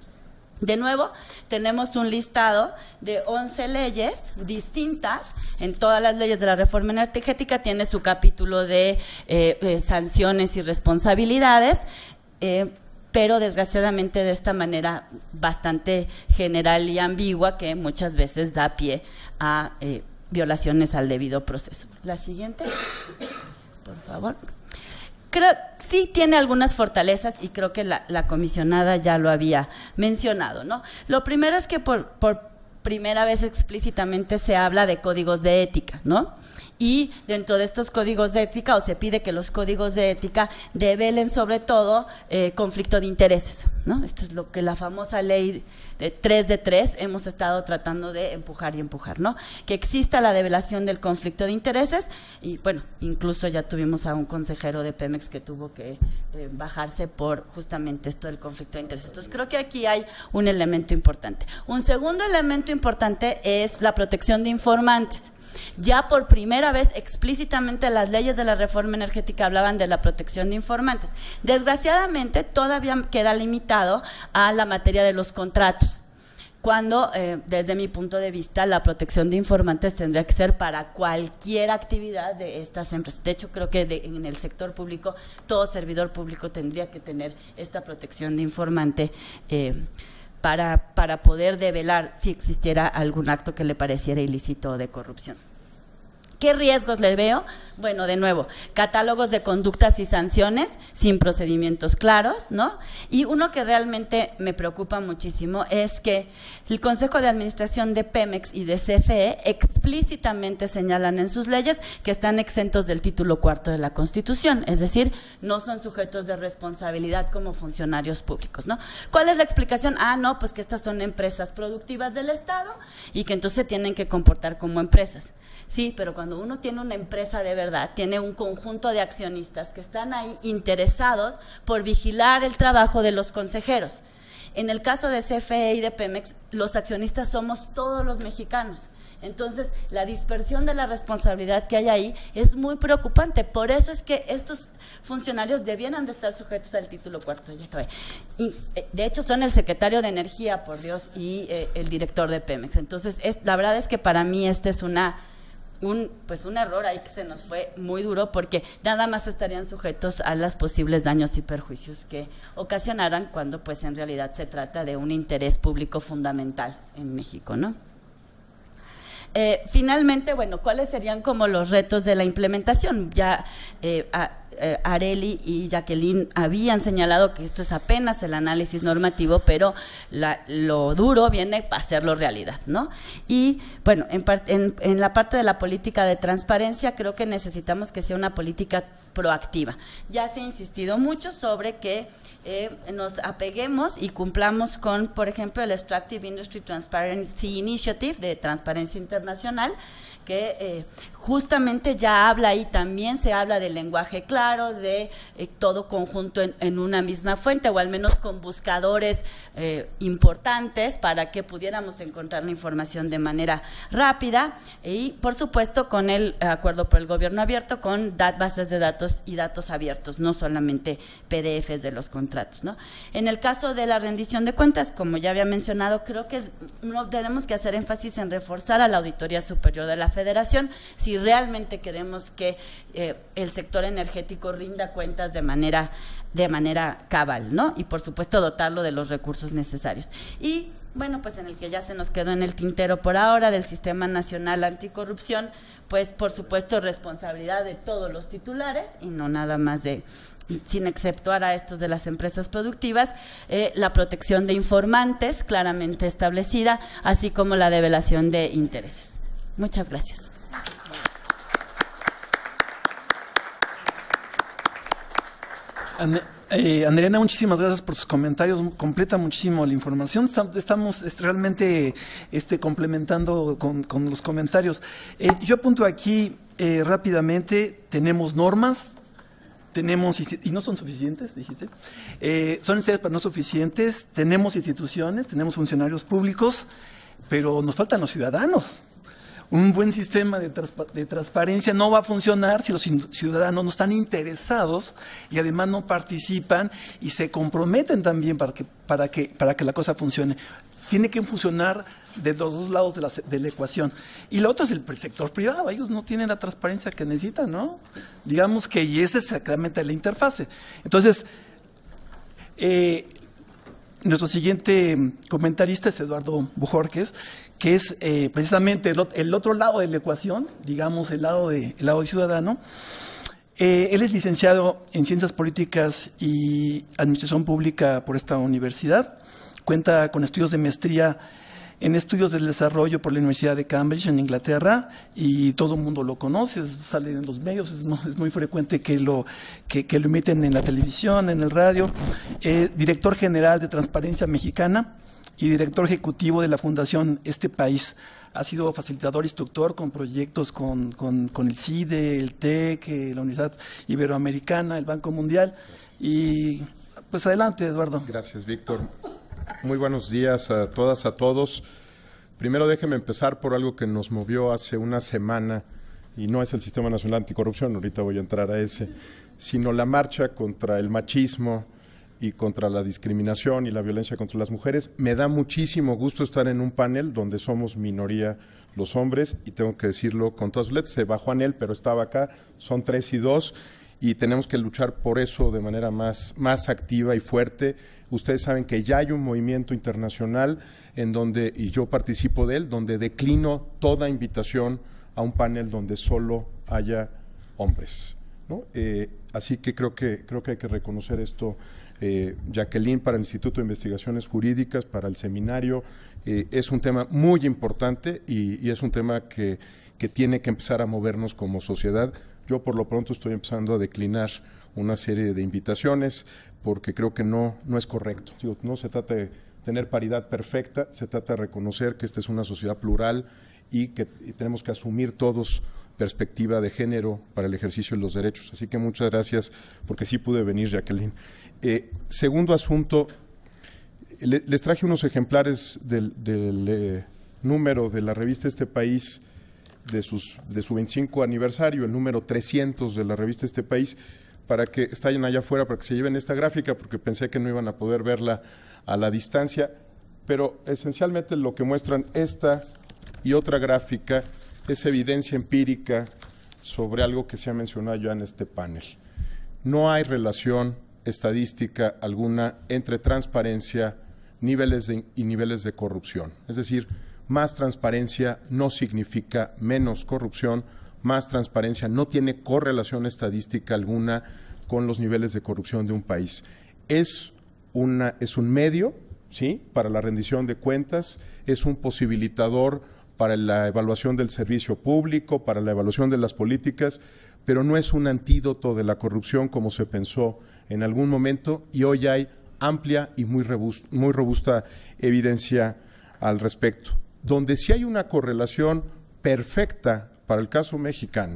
De nuevo, tenemos un listado de once leyes distintas. En todas las leyes de la reforma energética tiene su capítulo de eh, eh, sanciones y responsabilidades, eh, pero desgraciadamente de esta manera bastante general y ambigua que muchas veces da pie a eh, violaciones al debido proceso. La siguiente, por favor. Creo sí tiene algunas fortalezas y creo que la, la comisionada ya lo había mencionado, ¿no? Lo primero es que por, por primera vez explícitamente se habla de códigos de ética, ¿no? Y dentro de estos códigos de ética, o se pide que los códigos de ética develen sobre todo eh, conflicto de intereses, ¿no? Esto es lo que la famosa ley de tres de tres hemos estado tratando de empujar y empujar, ¿no? Que exista la develación del conflicto de intereses y, bueno, incluso ya tuvimos a un consejero de Pemex que tuvo que eh, bajarse por justamente esto del conflicto de intereses. Entonces, creo que aquí hay un elemento importante. Un segundo elemento importante es la protección de informantes. Ya por primera vez explícitamente las leyes de la reforma energética hablaban de la protección de informantes. Desgraciadamente todavía queda limitado a la materia de los contratos, cuando eh, desde mi punto de vista la protección de informantes tendría que ser para cualquier actividad de estas empresas. De hecho, creo que de, en el sector público todo servidor público tendría que tener esta protección de informante eh, Para, para poder develar si existiera algún acto que le pareciera ilícito o de corrupción. ¿Qué riesgos le veo? Bueno, de nuevo, catálogos de conductas y sanciones sin procedimientos claros, ¿no? Y uno que realmente me preocupa muchísimo es que el Consejo de Administración de Pemex y de C F E explícitamente señalan en sus leyes que están exentos del título cuarto de la Constitución, es decir, no son sujetos de responsabilidad como funcionarios públicos, ¿no? ¿Cuál es la explicación? Ah, no, pues que estas son empresas productivas del Estado y que entonces se tienen que comportar como empresas. Sí, pero cuando uno tiene una empresa de verdad, tiene un conjunto de accionistas que están ahí interesados por vigilar el trabajo de los consejeros. En el caso de C F E y de Pemex, los accionistas somos todos los mexicanos. Entonces, la dispersión de la responsabilidad que hay ahí es muy preocupante. Por eso es que estos funcionarios debieran de estar sujetos al título cuarto. Ya acabé. Y, de hecho, son el secretario de Energía, por Dios, y eh, el director de Pemex. Entonces, es, la verdad es que para mí este es una... Un, pues un error ahí que se nos fue muy duro porque nada más estarían sujetos a los posibles daños y perjuicios que ocasionaran cuando pues en realidad se trata de un interés público fundamental en México, ¿no? Eh, finalmente, bueno, ¿cuáles serían como los retos de la implementación? Ya eh, a, eh, Arely y Jacqueline habían señalado que esto es apenas el análisis normativo, pero la, lo duro viene para hacerlo realidad, ¿no? Y bueno, en, en, en la parte de la política de transparencia, creo que necesitamos que sea una política proactiva. Ya se ha insistido mucho sobre que eh, nos apeguemos y cumplamos con, por ejemplo, el Extractive Industry Transparency Initiative de Transparencia Internacional, que eh, justamente ya habla y también se habla del lenguaje claro, de eh, todo conjunto en, en una misma fuente, o al menos con buscadores eh, importantes para que pudiéramos encontrar la información de manera rápida, y por supuesto con el acuerdo por el gobierno abierto, con dat bases de datos y datos abiertos, no solamente P D Efes de los contratos, ¿no? En el caso de la rendición de cuentas, como ya había mencionado, creo que es, no tenemos que hacer énfasis en reforzar a la Auditoría Superior de la Federación si realmente queremos que eh, el sector energético rinda cuentas de manera, de manera cabal, ¿no? Y por supuesto dotarlo de los recursos necesarios. Y bueno, pues en el que ya se nos quedó en el tintero por ahora, del Sistema Nacional Anticorrupción, pues por supuesto responsabilidad de todos los titulares y no nada más de, sin exceptuar a estos de las empresas productivas, eh, la protección de informantes claramente establecida, así como la develación de intereses. Muchas gracias. Ana, eh, Ana Elena, muchísimas gracias por sus comentarios, completa muchísimo la información. Estamos este, realmente este, complementando con, con los comentarios. Eh, yo apunto aquí eh, rápidamente, tenemos normas, tenemos, y no son suficientes, dijiste, eh, son necesarias pero no suficientes, tenemos instituciones, tenemos funcionarios públicos, pero nos faltan los ciudadanos. Un buen sistema de, transpa de transparencia no va a funcionar si los ciudadanos no están interesados y además no participan y se comprometen también para que, para que, para que la cosa funcione. Tiene que funcionar de los dos lados de la, de la ecuación. Y lo otro es el sector privado. Ellos no tienen la transparencia que necesitan, ¿no? Digamos que y esa es exactamente la interfase. Entonces, eh, nuestro siguiente comentarista es Eduardo Bojorquez, que es eh, precisamente el, el otro lado de la ecuación, digamos el lado, de, el lado ciudadano. Eh, él es licenciado en Ciencias Políticas y Administración Pública por esta universidad. Cuenta con estudios de maestría en Estudios del Desarrollo por la Universidad de Cambridge en Inglaterra, y todo el mundo lo conoce, sale en los medios, es muy, es muy frecuente que lo, que, que lo emiten en la televisión, en el radio. Eh, director general de Transparencia Mexicana y director ejecutivo de la Fundación Este País. Ha sido facilitador, instructor con proyectos con, con, con el CIDE, el TEC, la Universidad Iberoamericana, el Banco Mundial. Y pues adelante, Eduardo. Gracias, Víctor. Muy buenos días a todas, a todos. Primero déjenme empezar por algo que nos movió hace una semana, y no es el Sistema Nacional Anticorrupción, ahorita voy a entrar a ese, sino la marcha contra el machismo y contra la discriminación y la violencia contra las mujeres. Me da muchísimo gusto estar en un panel donde somos minoría los hombres, y tengo que decirlo con todas sus letras, se bajó Anel, pero estaba acá, son tres y dos, y tenemos que luchar por eso de manera más, más activa y fuerte. Ustedes saben que ya hay un movimiento internacional en donde, y yo participo de él, donde declino toda invitación a un panel donde solo haya hombres, ¿no? Eh, así que creo que creo que hay que reconocer esto. Eh, Jacqueline, para el Instituto de Investigaciones Jurídicas, para el seminario, eh, es un tema muy importante y, y es un tema que, que tiene que empezar a movernos como sociedad. Yo por lo pronto estoy empezando a declinar una serie de invitaciones porque creo que no, no es correcto. Digo, no se trata de tener paridad perfecta, se trata de reconocer que esta es una sociedad plural y que y tenemos que asumir todos perspectiva de género para el ejercicio de los derechos. Así que muchas gracias, porque sí pude venir, Jacqueline. Eh, segundo asunto, le, les traje unos ejemplares del, del eh, número de la revista Este País, de, sus, de su veinticinco aniversario, el número trescientos de la revista Este País, para que estén allá afuera, para que se lleven esta gráfica, porque pensé que no iban a poder verla a la distancia, pero esencialmente lo que muestran esta y otra gráfica es evidencia empírica sobre algo que se ha mencionado ya en este panel. No hay relación estadística alguna entre transparencia niveles de, y niveles de corrupción. Es decir, más transparencia no significa menos corrupción, más transparencia no tiene correlación estadística alguna con los niveles de corrupción de un país. Es, una, es un medio, ¿sí?, para la rendición de cuentas, es un posibilitador para la evaluación del servicio público, para la evaluación de las políticas, pero no es un antídoto de la corrupción como se pensó en algún momento, y hoy hay amplia y muy robusta, muy robusta evidencia al respecto. Donde sí hay una correlación perfecta para el caso mexicano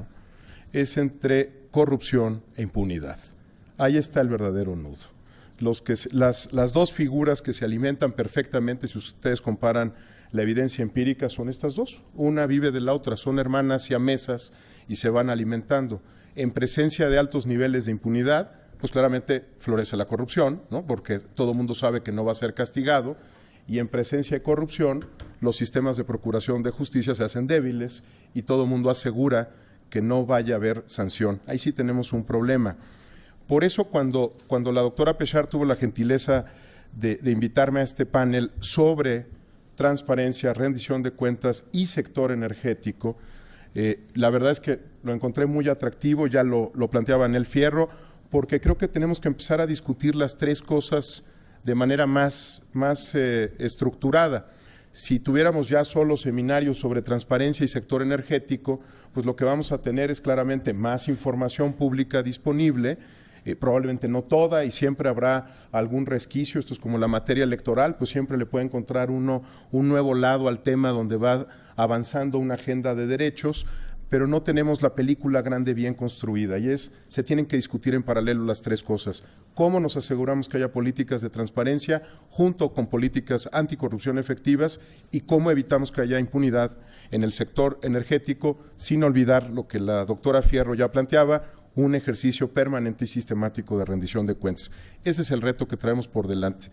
es entre corrupción e impunidad. Ahí está el verdadero nudo. Los que, las, las dos figuras que se alimentan perfectamente, si ustedes comparan la evidencia empírica, son estas dos. Una vive de la otra, son hermanas siamesas y se van alimentando. En presencia de altos niveles de impunidad, pues claramente florece la corrupción, ¿no?, porque todo el mundo sabe que no va a ser castigado, y en presencia de corrupción, los sistemas de procuración de justicia se hacen débiles y todo el mundo asegura que no vaya a haber sanción. Ahí sí tenemos un problema. Por eso cuando, cuando la doctora Péchard tuvo la gentileza de, de invitarme a este panel sobre transparencia, rendición de cuentas y sector energético, eh, la verdad es que lo encontré muy atractivo, ya lo, lo planteaba Anel Fierro, porque creo que tenemos que empezar a discutir las tres cosas de manera más, más eh, estructurada. Si tuviéramos ya solo seminarios sobre transparencia y sector energético, pues lo que vamos a tener es claramente más información pública disponible, eh, probablemente no toda, y siempre habrá algún resquicio. Esto es como la materia electoral, pues siempre le puede encontrar uno un nuevo lado al tema donde va avanzando una agenda de derechos, pero no tenemos la película grande bien construida, y es, se tienen que discutir en paralelo las tres cosas. ¿Cómo nos aseguramos que haya políticas de transparencia junto con políticas anticorrupción efectivas, y cómo evitamos que haya impunidad en el sector energético, sin olvidar lo que la doctora Fierro ya planteaba, un ejercicio permanente y sistemático de rendición de cuentas? Ese es el reto que traemos por delante.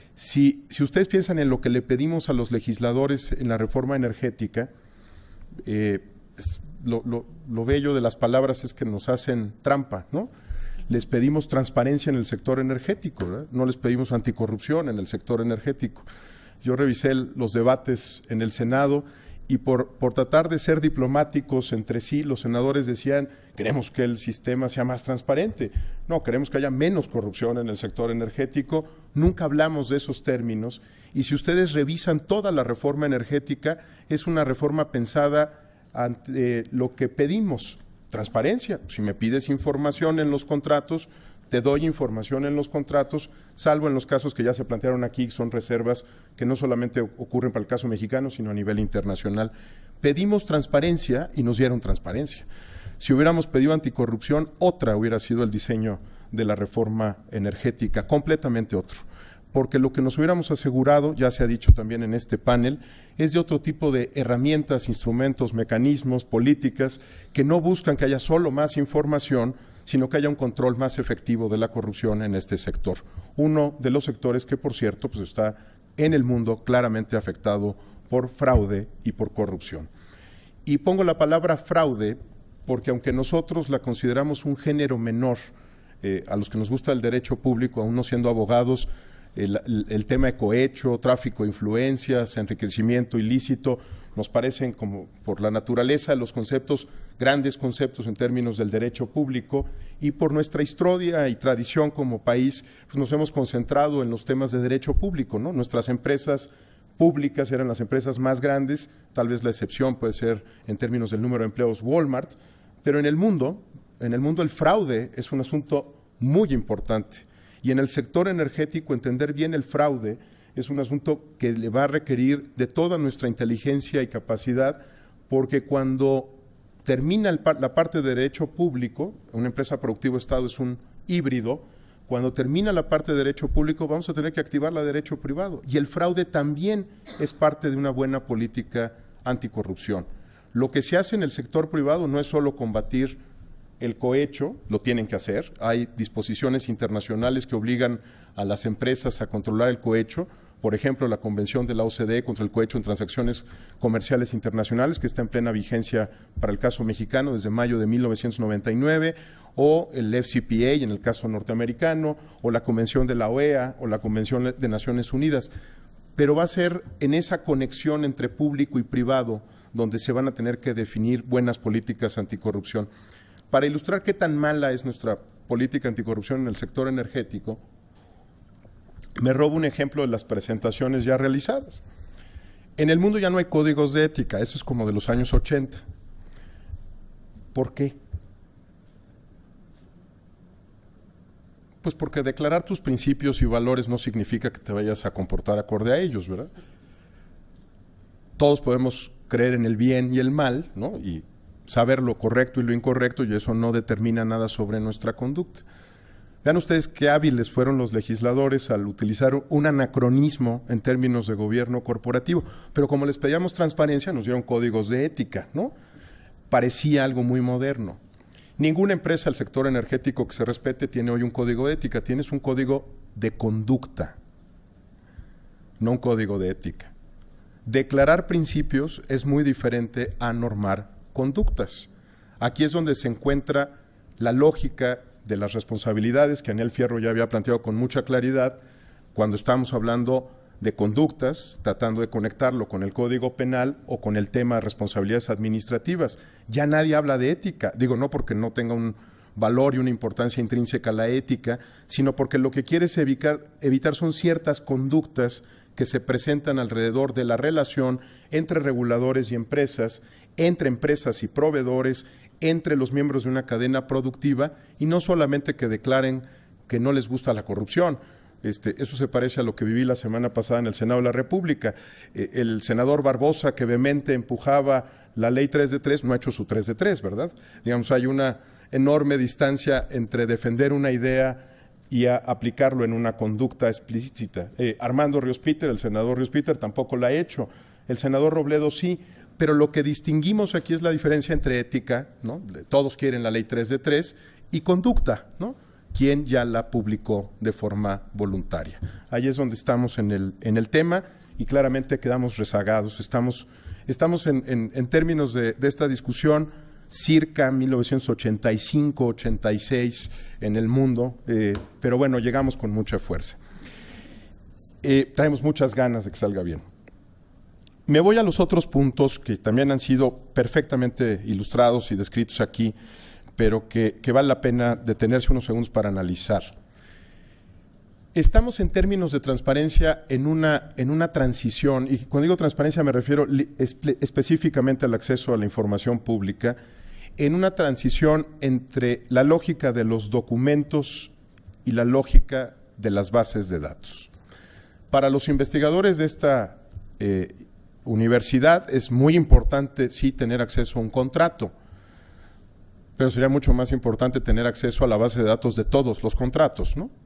Si, si ustedes piensan en lo que le pedimos a los legisladores en la reforma energética, eh, es, Lo, lo, lo bello de las palabras es que nos hacen trampa, ¿no? Les pedimos transparencia en el sector energético, ¿verdad? No les pedimos anticorrupción en el sector energético. Yo revisé el, los debates en el Senado y por, por tratar de ser diplomáticos entre sí, los senadores decían, queremos que el sistema sea más transparente. No, queremos que haya menos corrupción en el sector energético. Nunca hablamos de esos términos, y si ustedes revisan toda la reforma energética, es una reforma pensada ante lo que pedimos, transparencia. Si me pides información en los contratos, te doy información en los contratos, salvo en los casos que ya se plantearon aquí, son reservas que no solamente ocurren para el caso mexicano, sino a nivel internacional. Pedimos transparencia y nos dieron transparencia. Si hubiéramos pedido anticorrupción, otra hubiera sido el diseño de la reforma energética, completamente otro. Porque lo que nos hubiéramos asegurado, ya se ha dicho también en este panel, es de otro tipo de herramientas, instrumentos, mecanismos, políticas, que no buscan que haya solo más información, sino que haya un control más efectivo de la corrupción en este sector. Uno de los sectores que, por cierto, pues está en el mundo claramente afectado por fraude y por corrupción. Y pongo la palabra fraude porque aunque nosotros la consideramos un género menor, eh, a los que nos gusta el derecho público, aún no siendo abogados, El, el, el tema de cohecho, tráfico de influencias, enriquecimiento ilícito, nos parecen como por la naturaleza los conceptos, grandes conceptos en términos del derecho público, y por nuestra historia y tradición como país, pues nos hemos concentrado en los temas de derecho público, ¿no? Nuestras empresas públicas eran las empresas más grandes, tal vez la excepción puede ser en términos del número de empleos Walmart, pero en el mundo, en el mundo el fraude es un asunto muy importante. Y en el sector energético, entender bien el fraude es un asunto que le va a requerir de toda nuestra inteligencia y capacidad, porque cuando termina el, la parte de derecho público, una empresa productivo Estado es un híbrido, cuando termina la parte de derecho público vamos a tener que activar la de derecho privado. Y el fraude también es parte de una buena política anticorrupción. Lo que se hace en el sector privado no es solo combatir el cohecho, lo tienen que hacer. Hay disposiciones internacionales que obligan a las empresas a controlar el cohecho. Por ejemplo, la Convención de la O C D E contra el cohecho en transacciones comerciales internacionales, que está en plena vigencia para el caso mexicano desde mayo de mil novecientos noventa y nueve, o el F C P A en el caso norteamericano, o la Convención de la O E A, o la Convención de Naciones Unidas. pero va a ser en esa conexión entre público y privado donde se van a tener que definir buenas políticas anticorrupción. Para ilustrar qué tan mala es nuestra política anticorrupción en el sector energético, me robo un ejemplo de las presentaciones ya realizadas. En el mundo ya no hay códigos de ética, eso es como de los años ochenta. ¿Por qué? Pues porque declarar tus principios y valores no significa que te vayas a comportar acorde a ellos, ¿verdad? Todos podemos creer en el bien y el mal, ¿no? Y saber lo correcto y lo incorrecto, y eso no determina nada sobre nuestra conducta. Vean ustedes qué hábiles fueron los legisladores al utilizar un anacronismo en términos de gobierno corporativo. Pero como les pedíamos transparencia, nos dieron códigos de ética, ¿no? Parecía algo muy moderno. Ninguna empresa del sector energético que se respete tiene hoy un código de ética, tienes un código de conducta, no un código de ética. Declarar principios es muy diferente a normar conductas. Aquí es donde se encuentra la lógica de las responsabilidades que Anel Fierro ya había planteado con mucha claridad cuando estamos hablando de conductas, tratando de conectarlo con el Código Penal o con el tema de responsabilidades administrativas. Ya nadie habla de ética, digo, no porque no tenga un valor y una importancia intrínseca la ética, sino porque lo que quiere es evitar, evitar son ciertas conductas que se presentan alrededor de la relación entre reguladores y empresas, entre empresas y proveedores, entre los miembros de una cadena productiva, y no solamente que declaren que no les gusta la corrupción. Este, eso se parece a lo que viví la semana pasada en el Senado de la República. Eh, el senador Barbosa, que vehemente empujaba la ley tres de tres, no ha hecho su tres de tres, ¿verdad? Digamos, hay una enorme distancia entre defender una idea y a aplicarlo en una conducta explícita. Eh, Armando Ríos Peter, el senador Ríos Peter, tampoco la ha hecho. El senador Robledo sí, pero lo que distinguimos aquí es la diferencia entre ética, ¿no? Todos quieren la ley tres de tres, y conducta, ¿no? Quien ya la publicó de forma voluntaria. Ahí es donde estamos en el, en el tema, y claramente quedamos rezagados. Estamos, estamos en, en, en términos de, de esta discusión circa mil novecientos ochenta y cinco, ochenta y seis en el mundo, eh, pero bueno, llegamos con mucha fuerza. Eh, traemos muchas ganas de que salga bien. Me voy a los otros puntos que también han sido perfectamente ilustrados y descritos aquí, pero que, que vale la pena detenerse unos segundos para analizar. Estamos en términos de transparencia en una, en una transición, y cuando digo transparencia me refiero espe específicamente al acceso a la información pública, en una transición entre la lógica de los documentos y la lógica de las bases de datos. Para los investigadores de esta eh, universidad es muy importante, sí, tener acceso a un contrato, pero sería mucho más importante tener acceso a la base de datos de todos los contratos, ¿no?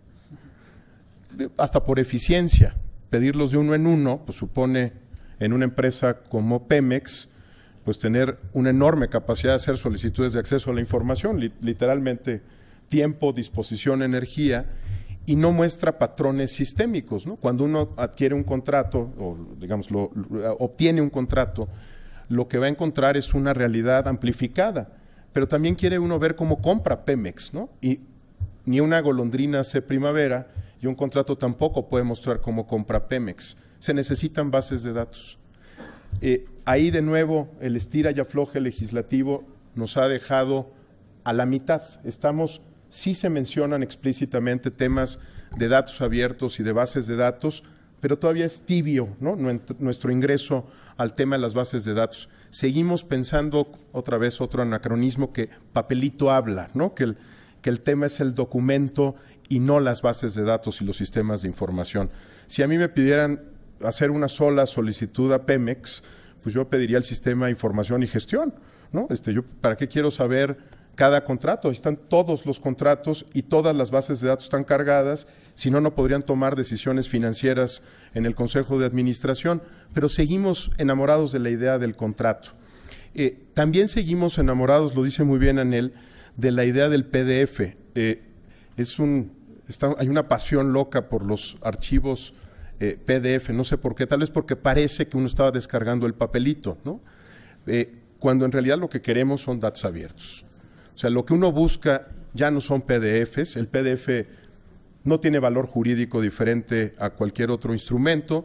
Hasta por eficiencia, pedirlos de uno en uno, pues supone en una empresa como Pemex, pues tener una enorme capacidad de hacer solicitudes de acceso a la información, li literalmente tiempo, disposición, energía, y no muestra patrones sistémicos, ¿no? Cuando uno adquiere un contrato, o digamos, lo, lo, obtiene un contrato, lo que va a encontrar es una realidad amplificada, pero también quiere uno ver cómo compra Pemex, ¿no? Y ni una golondrina hace primavera, y un contrato tampoco puede mostrar cómo compra Pemex. Se necesitan bases de datos. Eh, ahí de nuevo el estira y afloje legislativo nos ha dejado a la mitad. Estamos, sí se mencionan explícitamente temas de datos abiertos y de bases de datos, pero todavía es tibio, ¿no? Nuestro ingreso al tema de las bases de datos. Seguimos pensando, otra vez otro anacronismo, que papelito habla, ¿no? Que el, que el tema es el documento y no las bases de datos y los sistemas de información. Si a mí me pidieran hacer una sola solicitud a Pemex, pues yo pediría el sistema de información y gestión, ¿no? Este, yo, ¿para qué quiero saber cada contrato? Ahí están todos los contratos y todas las bases de datos están cargadas, si no, no podrían tomar decisiones financieras en el Consejo de Administración, pero seguimos enamorados de la idea del contrato. Eh, también seguimos enamorados, lo dice muy bien Anel, de la idea del P D F. Eh, es un, está, hay una pasión loca por los archivos eh, P D F, no sé por qué, tal vez porque parece que uno estaba descargando el papelito, ¿no? Eh, cuando en realidad lo que queremos son datos abiertos. O sea, lo que uno busca ya no son P D Fs, el P D F no tiene valor jurídico diferente a cualquier otro instrumento,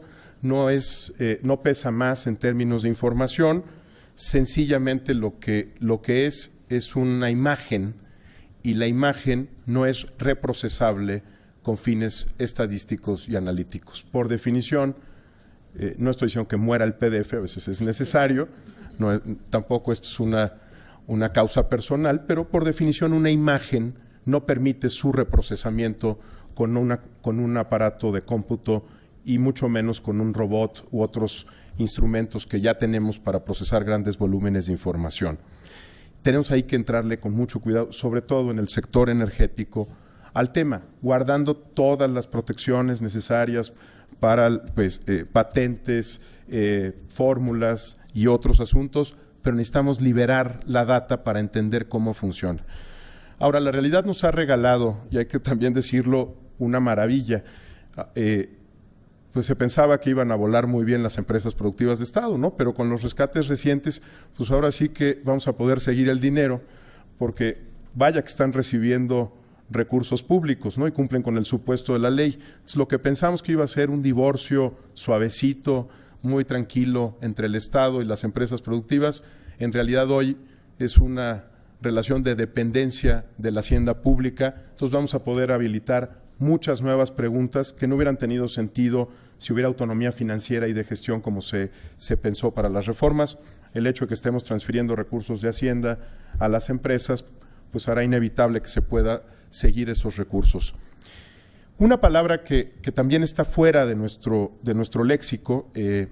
no, es, eh, no pesa más en términos de información, sencillamente lo que, lo que es es una imagen, y la imagen no es reprocesable con fines estadísticos y analíticos. Por definición, eh, no estoy diciendo que muera el P D F, a veces es necesario, no, tampoco esto es una, una causa personal, pero por definición una imagen no permite su reprocesamiento con, una, con un aparato de cómputo y mucho menos con un robot u otros instrumentos que ya tenemos para procesar grandes volúmenes de información. Tenemos ahí que entrarle con mucho cuidado, sobre todo en el sector energético, al tema, guardando todas las protecciones necesarias para pues, eh, patentes, eh, fórmulas y otros asuntos, pero necesitamos liberar la data para entender cómo funciona. Ahora, la realidad nos ha regalado, y hay que también decirlo, una maravilla. Eh, pues se pensaba que iban a volar muy bien las empresas productivas de Estado, ¿no? Pero con los rescates recientes, pues ahora sí que vamos a poder seguir el dinero, porque vaya que están recibiendo recursos públicos, ¿no? Y cumplen con el supuesto de la ley. Entonces, lo que pensamos que iba a ser un divorcio suavecito, muy tranquilo entre el Estado y las empresas productivas, en realidad hoy es una relación de dependencia de la hacienda pública. Entonces vamos a poder habilitar muchas nuevas preguntas que no hubieran tenido sentido si hubiera autonomía financiera y de gestión como se, se pensó para las reformas. El hecho de que estemos transfiriendo recursos de Hacienda a las empresas, pues hará inevitable que se pueda seguir esos recursos. Una palabra que, que también está fuera de nuestro, de nuestro léxico, eh,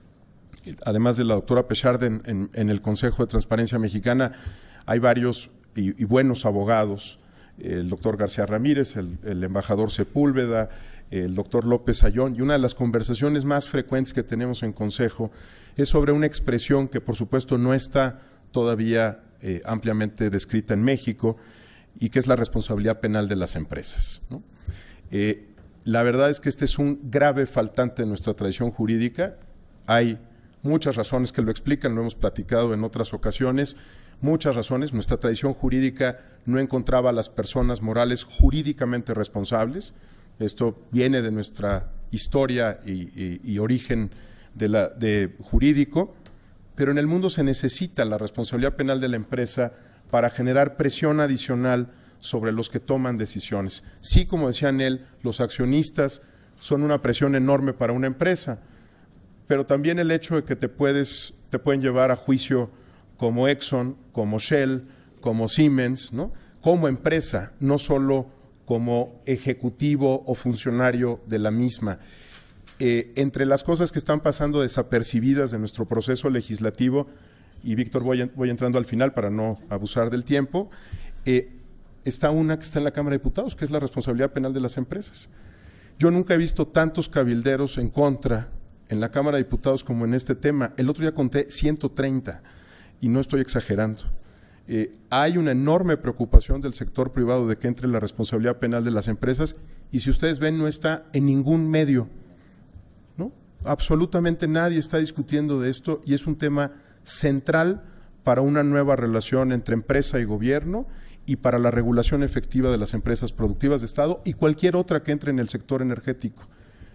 además de la doctora Pechard en, en, en el Consejo de Transparencia Mexicana, hay varios y, y buenos abogados, el doctor García Ramírez, el, el embajador Sepúlveda, el doctor López Ayón, y una de las conversaciones más frecuentes que tenemos en Consejo es sobre una expresión que por supuesto no está todavía eh, ampliamente descrita en México y que es la responsabilidad penal de las empresas, ¿no? Eh, la verdad es que este es un grave faltante de nuestra tradición jurídica. Hay muchas razones que lo explican, lo hemos platicado en otras ocasiones, muchas razones. Nuestra tradición jurídica no encontraba a las personas morales jurídicamente responsables. Esto viene de nuestra historia y, y, y origen de la, de jurídico, pero en el mundo se necesita la responsabilidad penal de la empresa para generar presión adicional sobre los que toman decisiones. Sí, como decían él, los accionistas son una presión enorme para una empresa, pero también el hecho de que te, puedes, te pueden llevar a juicio como Exxon, como Shell, como Siemens, ¿no? Como empresa, no solo como ejecutivo o funcionario de la misma. Eh, entre las cosas que están pasando desapercibidas de nuestro proceso legislativo, y Víctor, voy, voy entrando al final para no abusar del tiempo, eh, está una que está en la Cámara de Diputados, que es la responsabilidad penal de las empresas. Yo nunca he visto tantos cabilderos en contra en la Cámara de Diputados como en este tema. El otro día conté ciento treinta, y no estoy exagerando. Eh, hay una enorme preocupación del sector privado de que entre la responsabilidad penal de las empresas, y si ustedes ven, no está en ningún medio, ¿no? Absolutamente nadie está discutiendo de esto, y es un tema central para una nueva relación entre empresa y gobierno y para la regulación efectiva de las empresas productivas de Estado y cualquier otra que entre en el sector energético.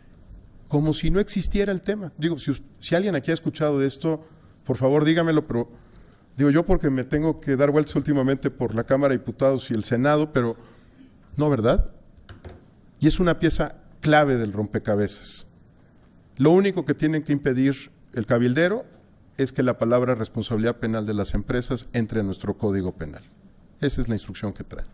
Como si no existiera el tema. Digo, si, si alguien aquí ha escuchado de esto, por favor dígamelo, pero digo yo porque me tengo que dar vueltas últimamente por la Cámara de Diputados y el Senado, pero no, ¿verdad? Y es una pieza clave del rompecabezas. Lo único que tienen que impedir el cabildero es que la palabra responsabilidad penal de las empresas entre en nuestro Código Penal. Esa es la instrucción que trae.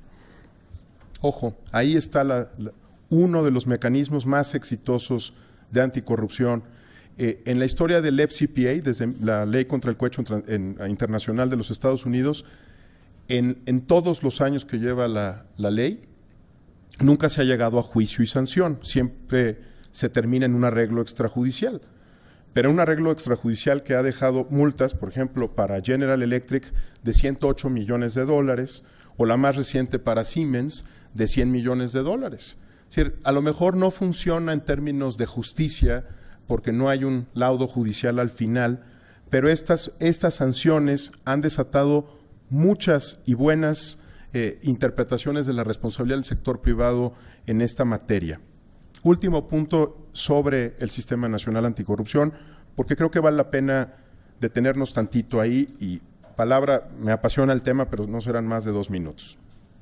Ojo, ahí está la, la, uno de los mecanismos más exitosos de anticorrupción. Eh, en la historia del F C P A, desde la Ley contra el Cohecho en, en, Internacional de los Estados Unidos, en, en todos los años que lleva la, la ley, nunca se ha llegado a juicio y sanción. Siempre se termina en un arreglo extrajudicial. Pero un arreglo extrajudicial que ha dejado multas, por ejemplo, para General Electric de ciento ocho millones de dólares, o la más reciente para Siemens de cien millones de dólares. Es decir, a lo mejor no funciona en términos de justicia porque no hay un laudo judicial al final, pero estas, estas sanciones han desatado muchas y buenas eh, interpretaciones de la responsabilidad del sector privado en esta materia. Último punto sobre el Sistema Nacional Anticorrupción, porque creo que vale la pena detenernos tantito ahí y palabra, me apasiona el tema, pero no serán más de dos minutos.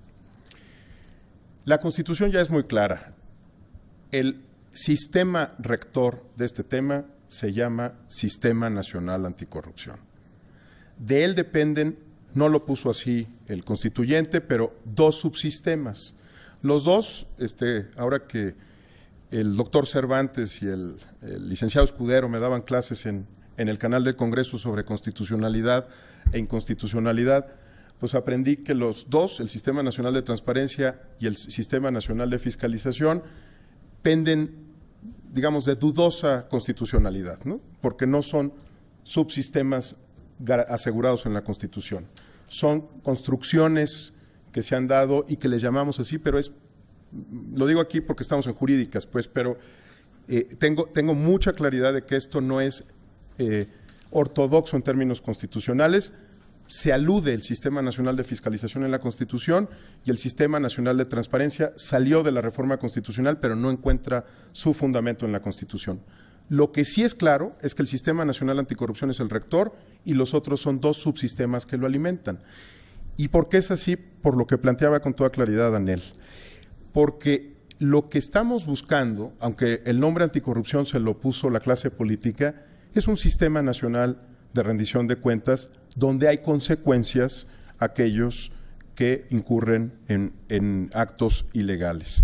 La Constitución ya es muy clara. El sistema rector de este tema se llama Sistema Nacional Anticorrupción. De él dependen, no lo puso así el constituyente, pero dos subsistemas. Los dos, este, ahora que el doctor Cervantes y el, el licenciado Escudero me daban clases en, en el canal del Congreso sobre constitucionalidad e inconstitucionalidad, pues aprendí que los dos, el Sistema Nacional de Transparencia y el Sistema Nacional de Fiscalización, penden, digamos, de dudosa constitucionalidad, ¿no? Porque no son subsistemas asegurados en la Constitución. Son construcciones que se han dado y que les llamamos así, pero es, lo digo aquí porque estamos en jurídicas, pues, pero eh, tengo, tengo mucha claridad de que esto no es eh, ortodoxo en términos constitucionales. Se alude el Sistema Nacional de Fiscalización en la Constitución y el Sistema Nacional de Transparencia salió de la reforma constitucional, pero no encuentra su fundamento en la Constitución. Lo que sí es claro es que el Sistema Nacional Anticorrupción es el rector y los otros son dos subsistemas que lo alimentan. ¿Y por qué es así? Por lo que planteaba con toda claridad Anel. Porque lo que estamos buscando, aunque el nombre anticorrupción se lo puso la clase política, es un sistema nacional de rendición de cuentas donde hay consecuencias a aquellos que incurren en, en actos ilegales.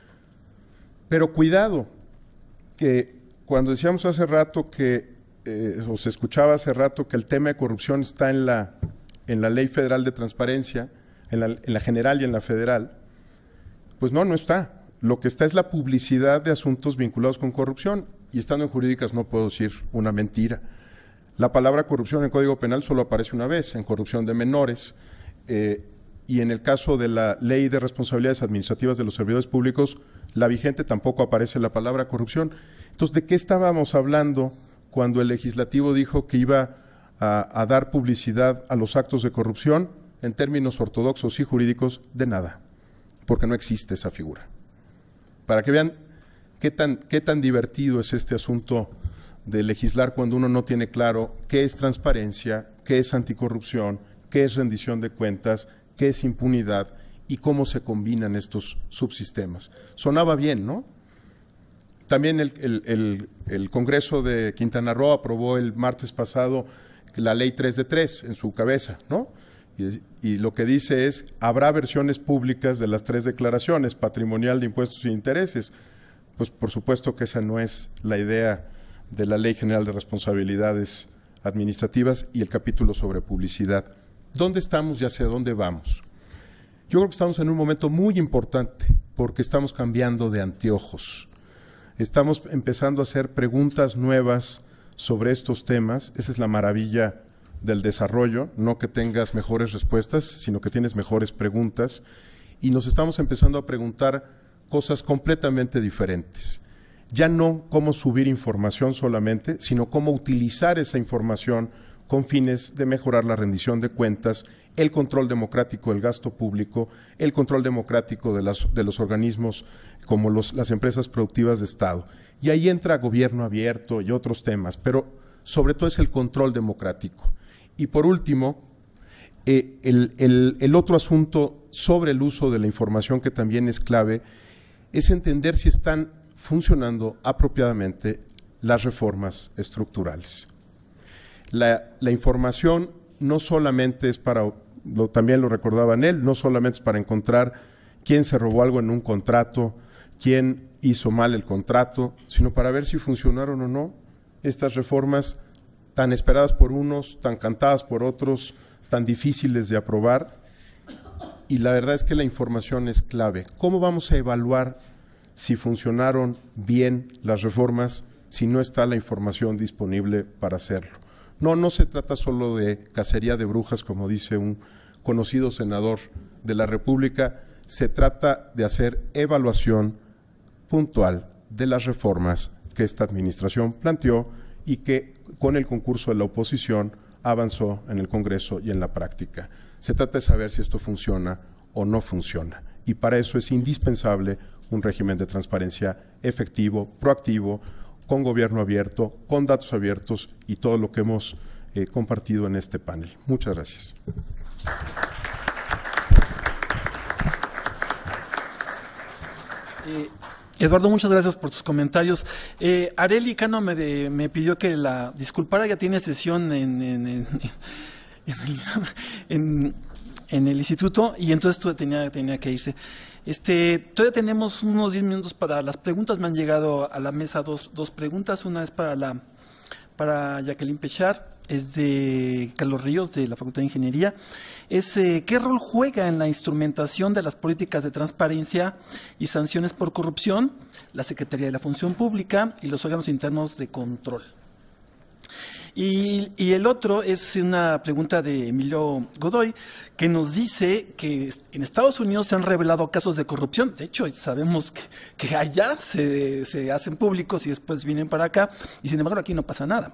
Pero cuidado, que cuando decíamos hace rato que, eh, o se escuchaba hace rato que el tema de corrupción está en la, en la Ley Federal de Transparencia, en la, en la general y en la federal, pues no, no está. Lo que está es la publicidad de asuntos vinculados con corrupción, y estando en jurídicas no puedo decir una mentira. La palabra corrupción en el Código Penal solo aparece una vez, en corrupción de menores, eh, y en el caso de la Ley de Responsabilidades Administrativas de los Servidores Públicos, la vigente tampoco aparece la palabra corrupción. Entonces, ¿de qué estábamos hablando cuando el legislativo dijo que iba a, a dar publicidad a los actos de corrupción? En términos ortodoxos y jurídicos, de nada, porque no existe esa figura. Para que vean qué tan, qué tan divertido es este asunto de legislar cuando uno no tiene claro qué es transparencia, qué es anticorrupción, qué es rendición de cuentas, qué es impunidad y cómo se combinan estos subsistemas. Sonaba bien, ¿no? También el, el, el, el Congreso de Quintana Roo aprobó el martes pasado la ley tres de tres en su cabeza, ¿no? Y, y lo que dice es, habrá versiones públicas de las tres declaraciones, patrimonial, de impuestos y intereses. Pues por supuesto que esa no es la idea de la Ley General de Responsabilidades Administrativas y el capítulo sobre publicidad. ¿Dónde estamos y hacia dónde vamos? Yo creo que estamos en un momento muy importante porque estamos cambiando de anteojos. Estamos empezando a hacer preguntas nuevas sobre estos temas. Esa es la maravilla del desarrollo, no que tengas mejores respuestas, sino que tienes mejores preguntas. Y nos estamos empezando a preguntar cosas completamente diferentes. Ya no cómo subir información solamente, sino cómo utilizar esa información con fines de mejorar la rendición de cuentas, el control democrático del gasto público, el control democrático de, las, de los organismos como los, las empresas productivas de Estado. Y ahí entra gobierno abierto y otros temas, pero sobre todo es el control democrático. Y por último, eh, el, el, el otro asunto sobre el uso de la información que también es clave, es entender si están funcionando apropiadamente las reformas estructurales. La, la información no solamente es para, lo, también lo recordaba Anel, no solamente es para encontrar quién se robó algo en un contrato, quién hizo mal el contrato, sino para ver si funcionaron o no estas reformas tan esperadas por unos, tan cantadas por otros, tan difíciles de aprobar. Y la verdad es que la información es clave. ¿Cómo vamos a evaluar si funcionaron bien las reformas si no está la información disponible para hacerlo? No, no se trata solo de cacería de brujas, como dice un conocido senador de la República, se trata de hacer evaluación puntual de las reformas que esta administración planteó y que con el concurso de la oposición avanzó en el Congreso y en la práctica. Se trata de saber si esto funciona o no funciona. y para eso es indispensable un régimen de transparencia efectivo, proactivo, con gobierno abierto, con datos abiertos y todo lo que hemos eh, compartido en este panel. Muchas gracias. Eh, Eduardo, muchas gracias por tus comentarios. Eh, Arely Cano me, de, me pidió que la disculpara, ya tiene sesión en, en, en, en, en, en el instituto y entonces tú tenía, tenía que irse. Este, todavía tenemos unos diez minutos para las preguntas. Me han llegado a la mesa dos, dos preguntas. Una es para, la, para Jacqueline Pechard, es de Carlos Ríos, de la Facultad de Ingeniería. Es, eh, ¿qué rol juega en la instrumentación de las políticas de transparencia y sanciones por corrupción la Secretaría de la Función Pública y los órganos internos de control? Y, y el otro es una pregunta de Emilio Godoy, que nos dice que en Estados Unidos se han revelado casos de corrupción. De hecho, sabemos que, que allá se, se hacen públicos y después vienen para acá, y sin embargo aquí no pasa nada.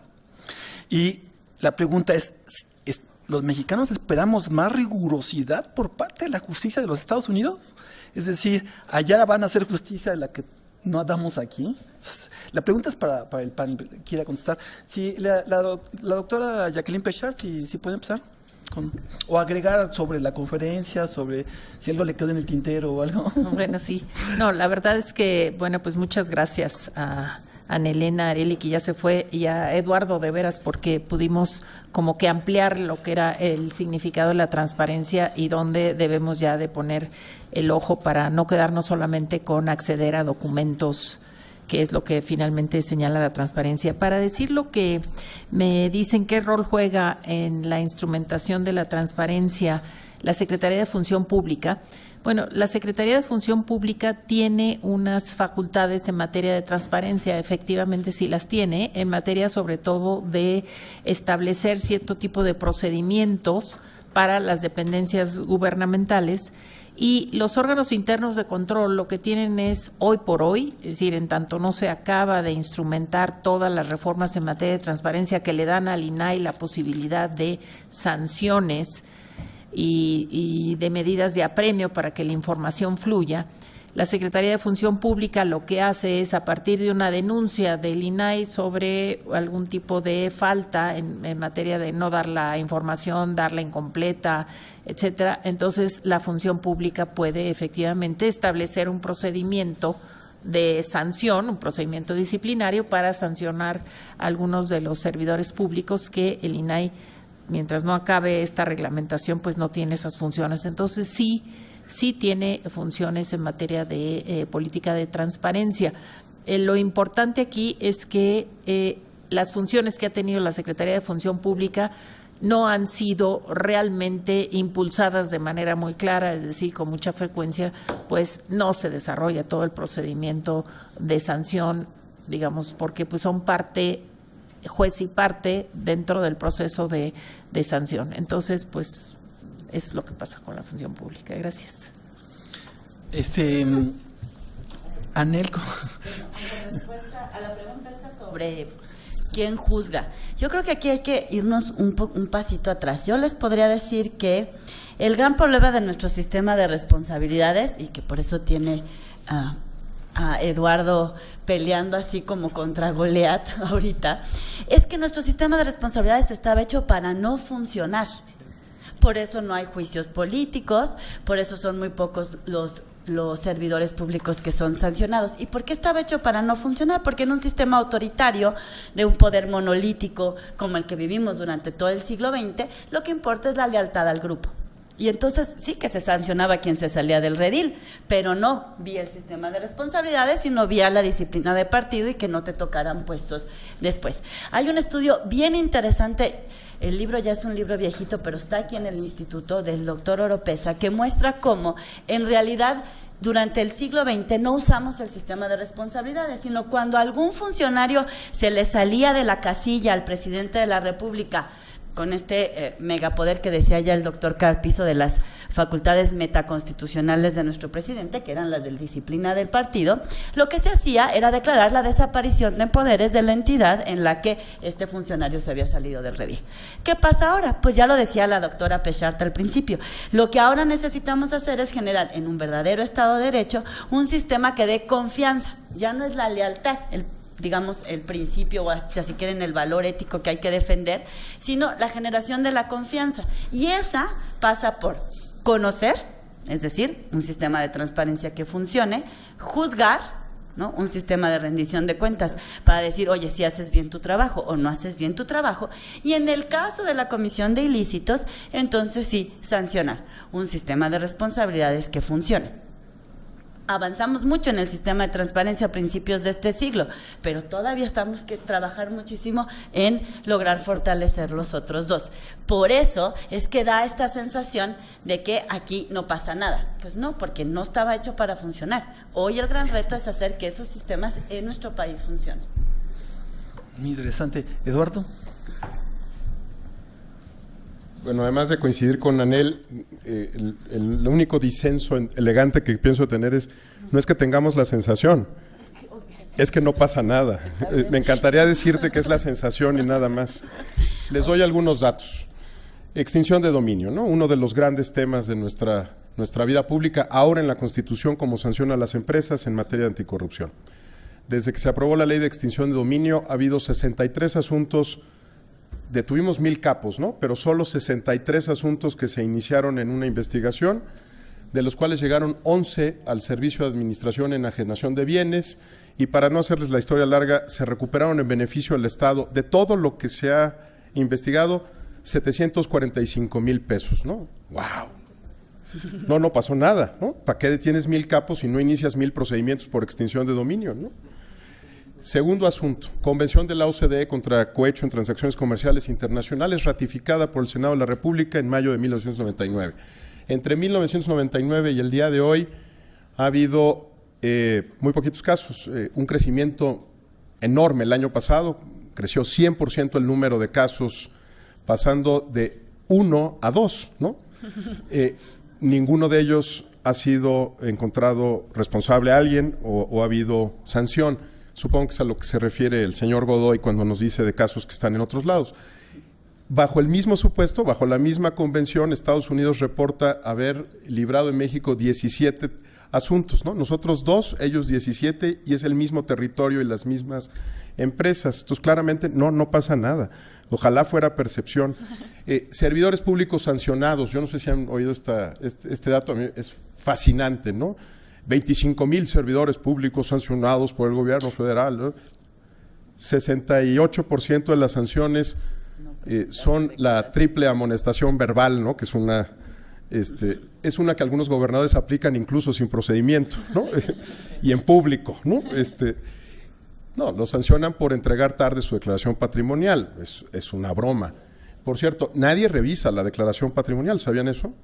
Y la pregunta es, es, ¿los mexicanos esperamos más rigurosidad por parte de la justicia de los Estados Unidos? Es decir, allá van a hacer justicia de la que no damos aquí. La pregunta es para, para el panel, quiera contestar. Si la, la, la doctora Jacqueline Pechard, si, si puede empezar, con, o agregar sobre la conferencia, sobre si algo le quedó en el tintero o algo. Bueno, sí. No, la verdad es que, bueno, pues muchas gracias a Ana Elena, Arely, que ya se fue, y a Eduardo, de veras, porque pudimos como que ampliar lo que era el significado de la transparencia y dónde debemos ya de poner el ojo para no quedarnos solamente con acceder a documentos, que es lo que finalmente señala la transparencia. Para decir lo que me dicen, qué rol juega en la instrumentación de la transparencia la Secretaría de Función Pública. Bueno, la Secretaría de Función Pública tiene unas facultades en materia de transparencia, efectivamente sí las tiene, en materia sobre todo de establecer cierto tipo de procedimientos para las dependencias gubernamentales, y los órganos internos de control lo que tienen es, hoy por hoy, es decir, en tanto no se acaba de instrumentar todas las reformas en materia de transparencia que le dan al I N A I la posibilidad de sanciones y, y de medidas de apremio para que la información fluya, la Secretaría de Función Pública lo que hace es, a partir de una denuncia del I N A I sobre algún tipo de falta en, en materia de no dar la información, darla incompleta, etcétera, entonces la Función Pública puede efectivamente establecer un procedimiento de sanción, un procedimiento disciplinario para sancionar a algunos de los servidores públicos que el I N A I, mientras no acabe esta reglamentación, pues no tiene esas funciones. Entonces sí, sí tiene funciones en materia de eh, política de transparencia. Eh, lo importante aquí es que eh, las funciones que ha tenido la Secretaría de Función Pública no han sido realmente impulsadas de manera muy clara, es decir, con mucha frecuencia, pues no se desarrolla todo el procedimiento de sanción, digamos, porque pues son parte, juez y parte dentro del proceso de, de sanción. Entonces, pues es lo que pasa con la función pública. Gracias. Este, Anel. A la pregunta esta sobre quién juzga. Yo creo que aquí hay que irnos un, po un pasito atrás. Yo les podría decir que el gran problema de nuestro sistema de responsabilidades, y que por eso tiene a, a Eduardo peleando así como contra Goliat ahorita, es que nuestro sistema de responsabilidades estaba hecho para no funcionar. Por eso no hay juicios políticos, por eso son muy pocos los los servidores públicos que son sancionados. ¿Y por qué estaba hecho para no funcionar? Porque en un sistema autoritario de un poder monolítico como el que vivimos durante todo el siglo veinte, lo que importa es la lealtad al grupo. Y entonces sí que se sancionaba a quien se salía del redil, pero no vía el sistema de responsabilidades, sino vía la disciplina de partido y que no te tocaran puestos después. Hay un estudio bien interesante, el libro ya es un libro viejito, pero está aquí en el instituto, del doctor Oropesa, que muestra cómo en realidad durante el siglo veinte no usamos el sistema de responsabilidades, sino cuando algún funcionario se le salía de la casilla al presidente de la República con este eh, megapoder que decía ya el doctor Carpizo de las facultades metaconstitucionales de nuestro presidente, que eran las de disciplina del partido, lo que se hacía era declarar la desaparición de poderes de la entidad en la que este funcionario se había salido del redil. ¿Qué pasa ahora? Pues ya lo decía la doctora Pechart al principio. Lo que ahora necesitamos hacer es generar en un verdadero Estado de Derecho un sistema que dé confianza. Ya no es la lealtad, el digamos, el principio o hasta si quieren el valor ético que hay que defender, sino la generación de la confianza. Y esa pasa por conocer, es decir, un sistema de transparencia que funcione, juzgar, ¿no? Un sistema de rendición de cuentas para decir, oye, si haces bien tu trabajo o no haces bien tu trabajo, y en el caso de la comisión de ilícitos, entonces sí, sancionar, un sistema de responsabilidades que funcione. Avanzamos mucho en el sistema de transparencia a principios de este siglo, pero todavía estamos que trabajar muchísimo en lograr fortalecer los otros dos. Por eso es que da esta sensación de que aquí no pasa nada. Pues no, porque no estaba hecho para funcionar. Hoy el gran reto es hacer que esos sistemas en nuestro país funcionen. Muy interesante. Eduardo. Bueno, además de coincidir con Anel, eh, el, el, el único disenso elegante que pienso tener es, no es que tengamos la sensación, es que no pasa nada. Eh, me encantaría decirte que es la sensación y nada más. Les doy algunos datos. Extinción de dominio, ¿no? Uno de los grandes temas de nuestra, nuestra vida pública, ahora en la Constitución como sanciona a las empresas en materia de anticorrupción. Desde que se aprobó la ley de extinción de dominio, ha habido sesenta y tres asuntos. Detuvimos mil capos, ¿no? Pero solo sesenta y tres asuntos que se iniciaron en una investigación, de los cuales llegaron once al Servicio de Administración en Enajenación de Bienes, y para no hacerles la historia larga, se recuperaron en beneficio del Estado de todo lo que se ha investigado, setecientos cuarenta y cinco mil pesos, ¿no? ¡Wow! No, no pasó nada, ¿no? ¿Para qué detienes mil capos si no inicias mil procedimientos por extinción de dominio, ¿no? Segundo asunto, Convención de la O C D E contra cohecho en transacciones comerciales internacionales, ratificada por el Senado de la República en mayo de mil novecientos noventa y nueve. Entre mil novecientos noventa y nueve y el día de hoy ha habido eh, muy poquitos casos, eh, un crecimiento enorme. El año pasado creció cien por ciento el número de casos, pasando de uno a dos, ¿no? Eh, ninguno de ellos ha sido encontrado responsable a alguien o, o ha habido sanción. Supongo que es a lo que se refiere el señor Godoy cuando nos dice de casos que están en otros lados. Bajo el mismo supuesto, bajo la misma convención, Estados Unidos reporta haber librado en México diecisiete asuntos, ¿no? Nosotros dos, ellos diecisiete, y es el mismo territorio y las mismas empresas. Entonces, claramente, no, no pasa nada. Ojalá fuera percepción. Eh, servidores públicos sancionados, yo no sé si han oído esta, este, este dato, a mí es fascinante, ¿no? veinticinco mil servidores públicos sancionados por el gobierno federal, ¿no? sesenta y ocho por ciento de las sanciones eh, son la triple amonestación verbal, ¿no? Que es una, este, es una que algunos gobernadores aplican incluso sin procedimiento, ¿no? Y en público, ¿no? Este, no, lo sancionan por entregar tarde su declaración patrimonial, es, es una broma. Por cierto, nadie revisa la declaración patrimonial, ¿sabían eso?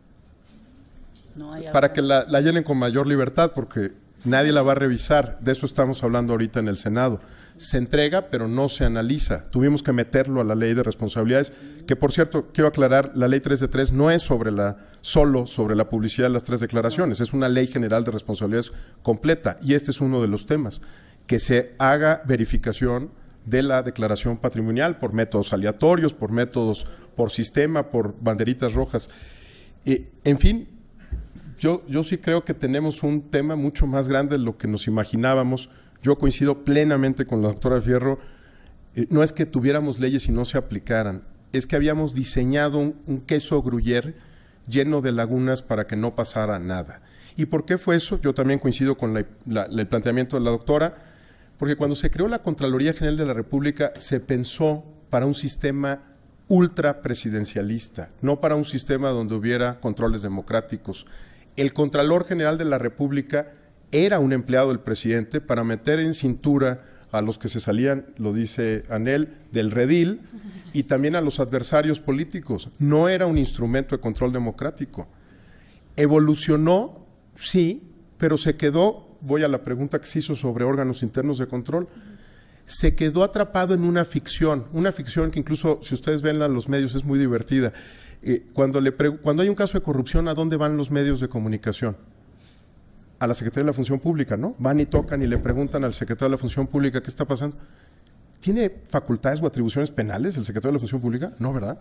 No para que la, la llenen con mayor libertad, porque nadie la va a revisar. De eso estamos hablando ahorita en el Senado. Se entrega, pero no se analiza. Tuvimos que meterlo a la ley de responsabilidades, que por cierto, quiero aclarar, la ley tres de tres no es sobre la, solo sobre la publicidad de las tres declaraciones, es una ley general de responsabilidades completa, y este es uno de los temas, que se haga verificación de la declaración patrimonial por métodos aleatorios, por métodos por sistema, por banderitas rojas. Eh, en fin, Yo, yo sí creo que tenemos un tema mucho más grande de lo que nos imaginábamos. Yo coincido plenamente con la doctora Fierro. Eh, no es que tuviéramos leyes y no se aplicaran, es que habíamos diseñado un, un queso gruyère lleno de lagunas para que no pasara nada. ¿Y por qué fue eso? Yo también coincido con la, la, el planteamiento de la doctora, porque cuando se creó la Contraloría General de la República se pensó para un sistema ultrapresidencialista, no para un sistema donde hubiera controles democráticos. El Contralor General de la República era un empleado del presidente para meter en cintura a los que se salían, lo dice Anel, del redil, y también a los adversarios políticos. No era un instrumento de control democrático. Evolucionó, sí, pero se quedó, voy a la pregunta que se hizo sobre órganos internos de control, se quedó atrapado en una ficción, una ficción que incluso, si ustedes ven en los medios, es muy divertida. Eh, cuando, le cuando hay un caso de corrupción, ¿a dónde van los medios de comunicación? A la Secretaría de la Función Pública, ¿no? Van y tocan y le preguntan al secretario de la Función Pública qué está pasando. ¿Tiene facultades o atribuciones penales el secretario de la Función Pública? No, ¿verdad?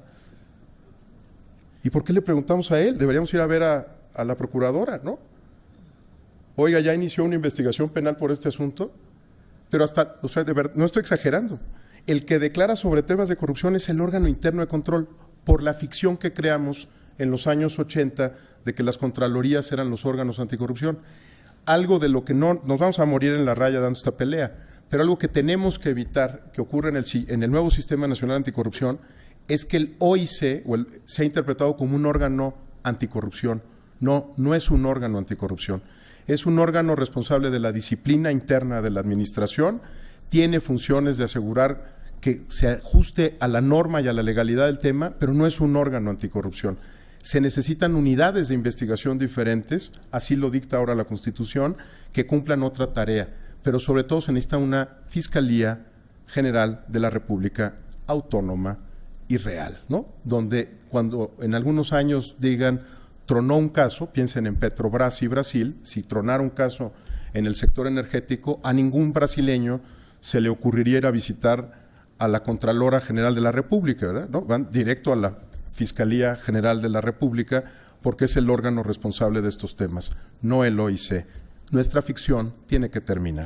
¿Y por qué le preguntamos a él? Deberíamos ir a ver a, a la procuradora, ¿no? Oiga, ya inició una investigación penal por este asunto, pero hasta, o sea, de verdad, no estoy exagerando. El que declara sobre temas de corrupción es el órgano interno de control, por la ficción que creamos en los años ochenta de que las contralorías eran los órganos anticorrupción. Algo de lo que no, nos vamos a morir en la raya dando esta pelea, pero algo que tenemos que evitar que ocurra en el, en el nuevo Sistema Nacional Anticorrupción es que el O I C o el, sea interpretado como un órgano anticorrupción. No, no es un órgano anticorrupción. Es un órgano responsable de la disciplina interna de la administración, tiene funciones de asegurar que se ajuste a la norma y a la legalidad del tema, pero no es un órgano anticorrupción. Se necesitan unidades de investigación diferentes, así lo dicta ahora la Constitución, que cumplan otra tarea, pero sobre todo se necesita una Fiscalía General de la República autónoma y real, ¿no? Donde cuando en algunos años digan tronó un caso, piensen en Petrobras y Brasil, si tronara un caso en el sector energético, a ningún brasileño se le ocurriría ir a visitar a la Contralora General de la República, ¿verdad? ¿No? Van directo a la Fiscalía General de la República porque es el órgano responsable de estos temas, no el O I C. Nuestra ficción tiene que terminar.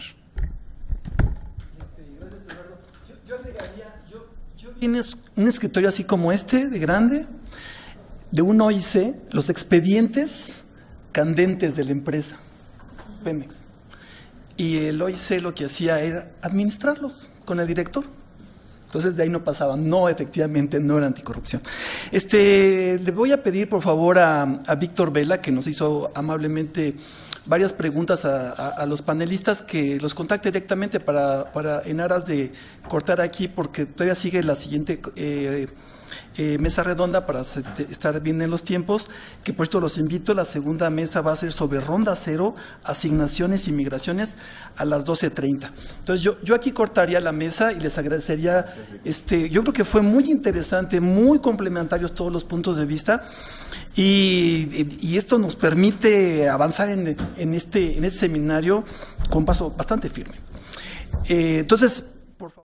Este, gracias, Eduardo. Yo, yo agregaría, yo, yo vi un escritorio así como este, de grande, de un O I C, los expedientes candentes de la empresa, Pemex. Y el O I C lo que hacía era administrarlos con el director. Entonces de ahí no pasaba. No, efectivamente, no era anticorrupción. Este, le voy a pedir, por favor, a, a Víctor Vela, que nos hizo amablemente varias preguntas a, a, a los panelistas, que los contacte directamente para, para en aras de cortar aquí, porque todavía sigue la siguiente eh, eh, mesa redonda para estar bien en los tiempos, que por esto los invito. La segunda mesa va a ser sobre ronda cero, asignaciones y migraciones, a las doce treinta. Entonces yo, yo aquí cortaría la mesa y les agradecería, este, yo creo que fue muy interesante, muy complementarios todos los puntos de vista, y, y esto nos permite avanzar en, en, este, en este seminario con paso bastante firme. Eh, entonces,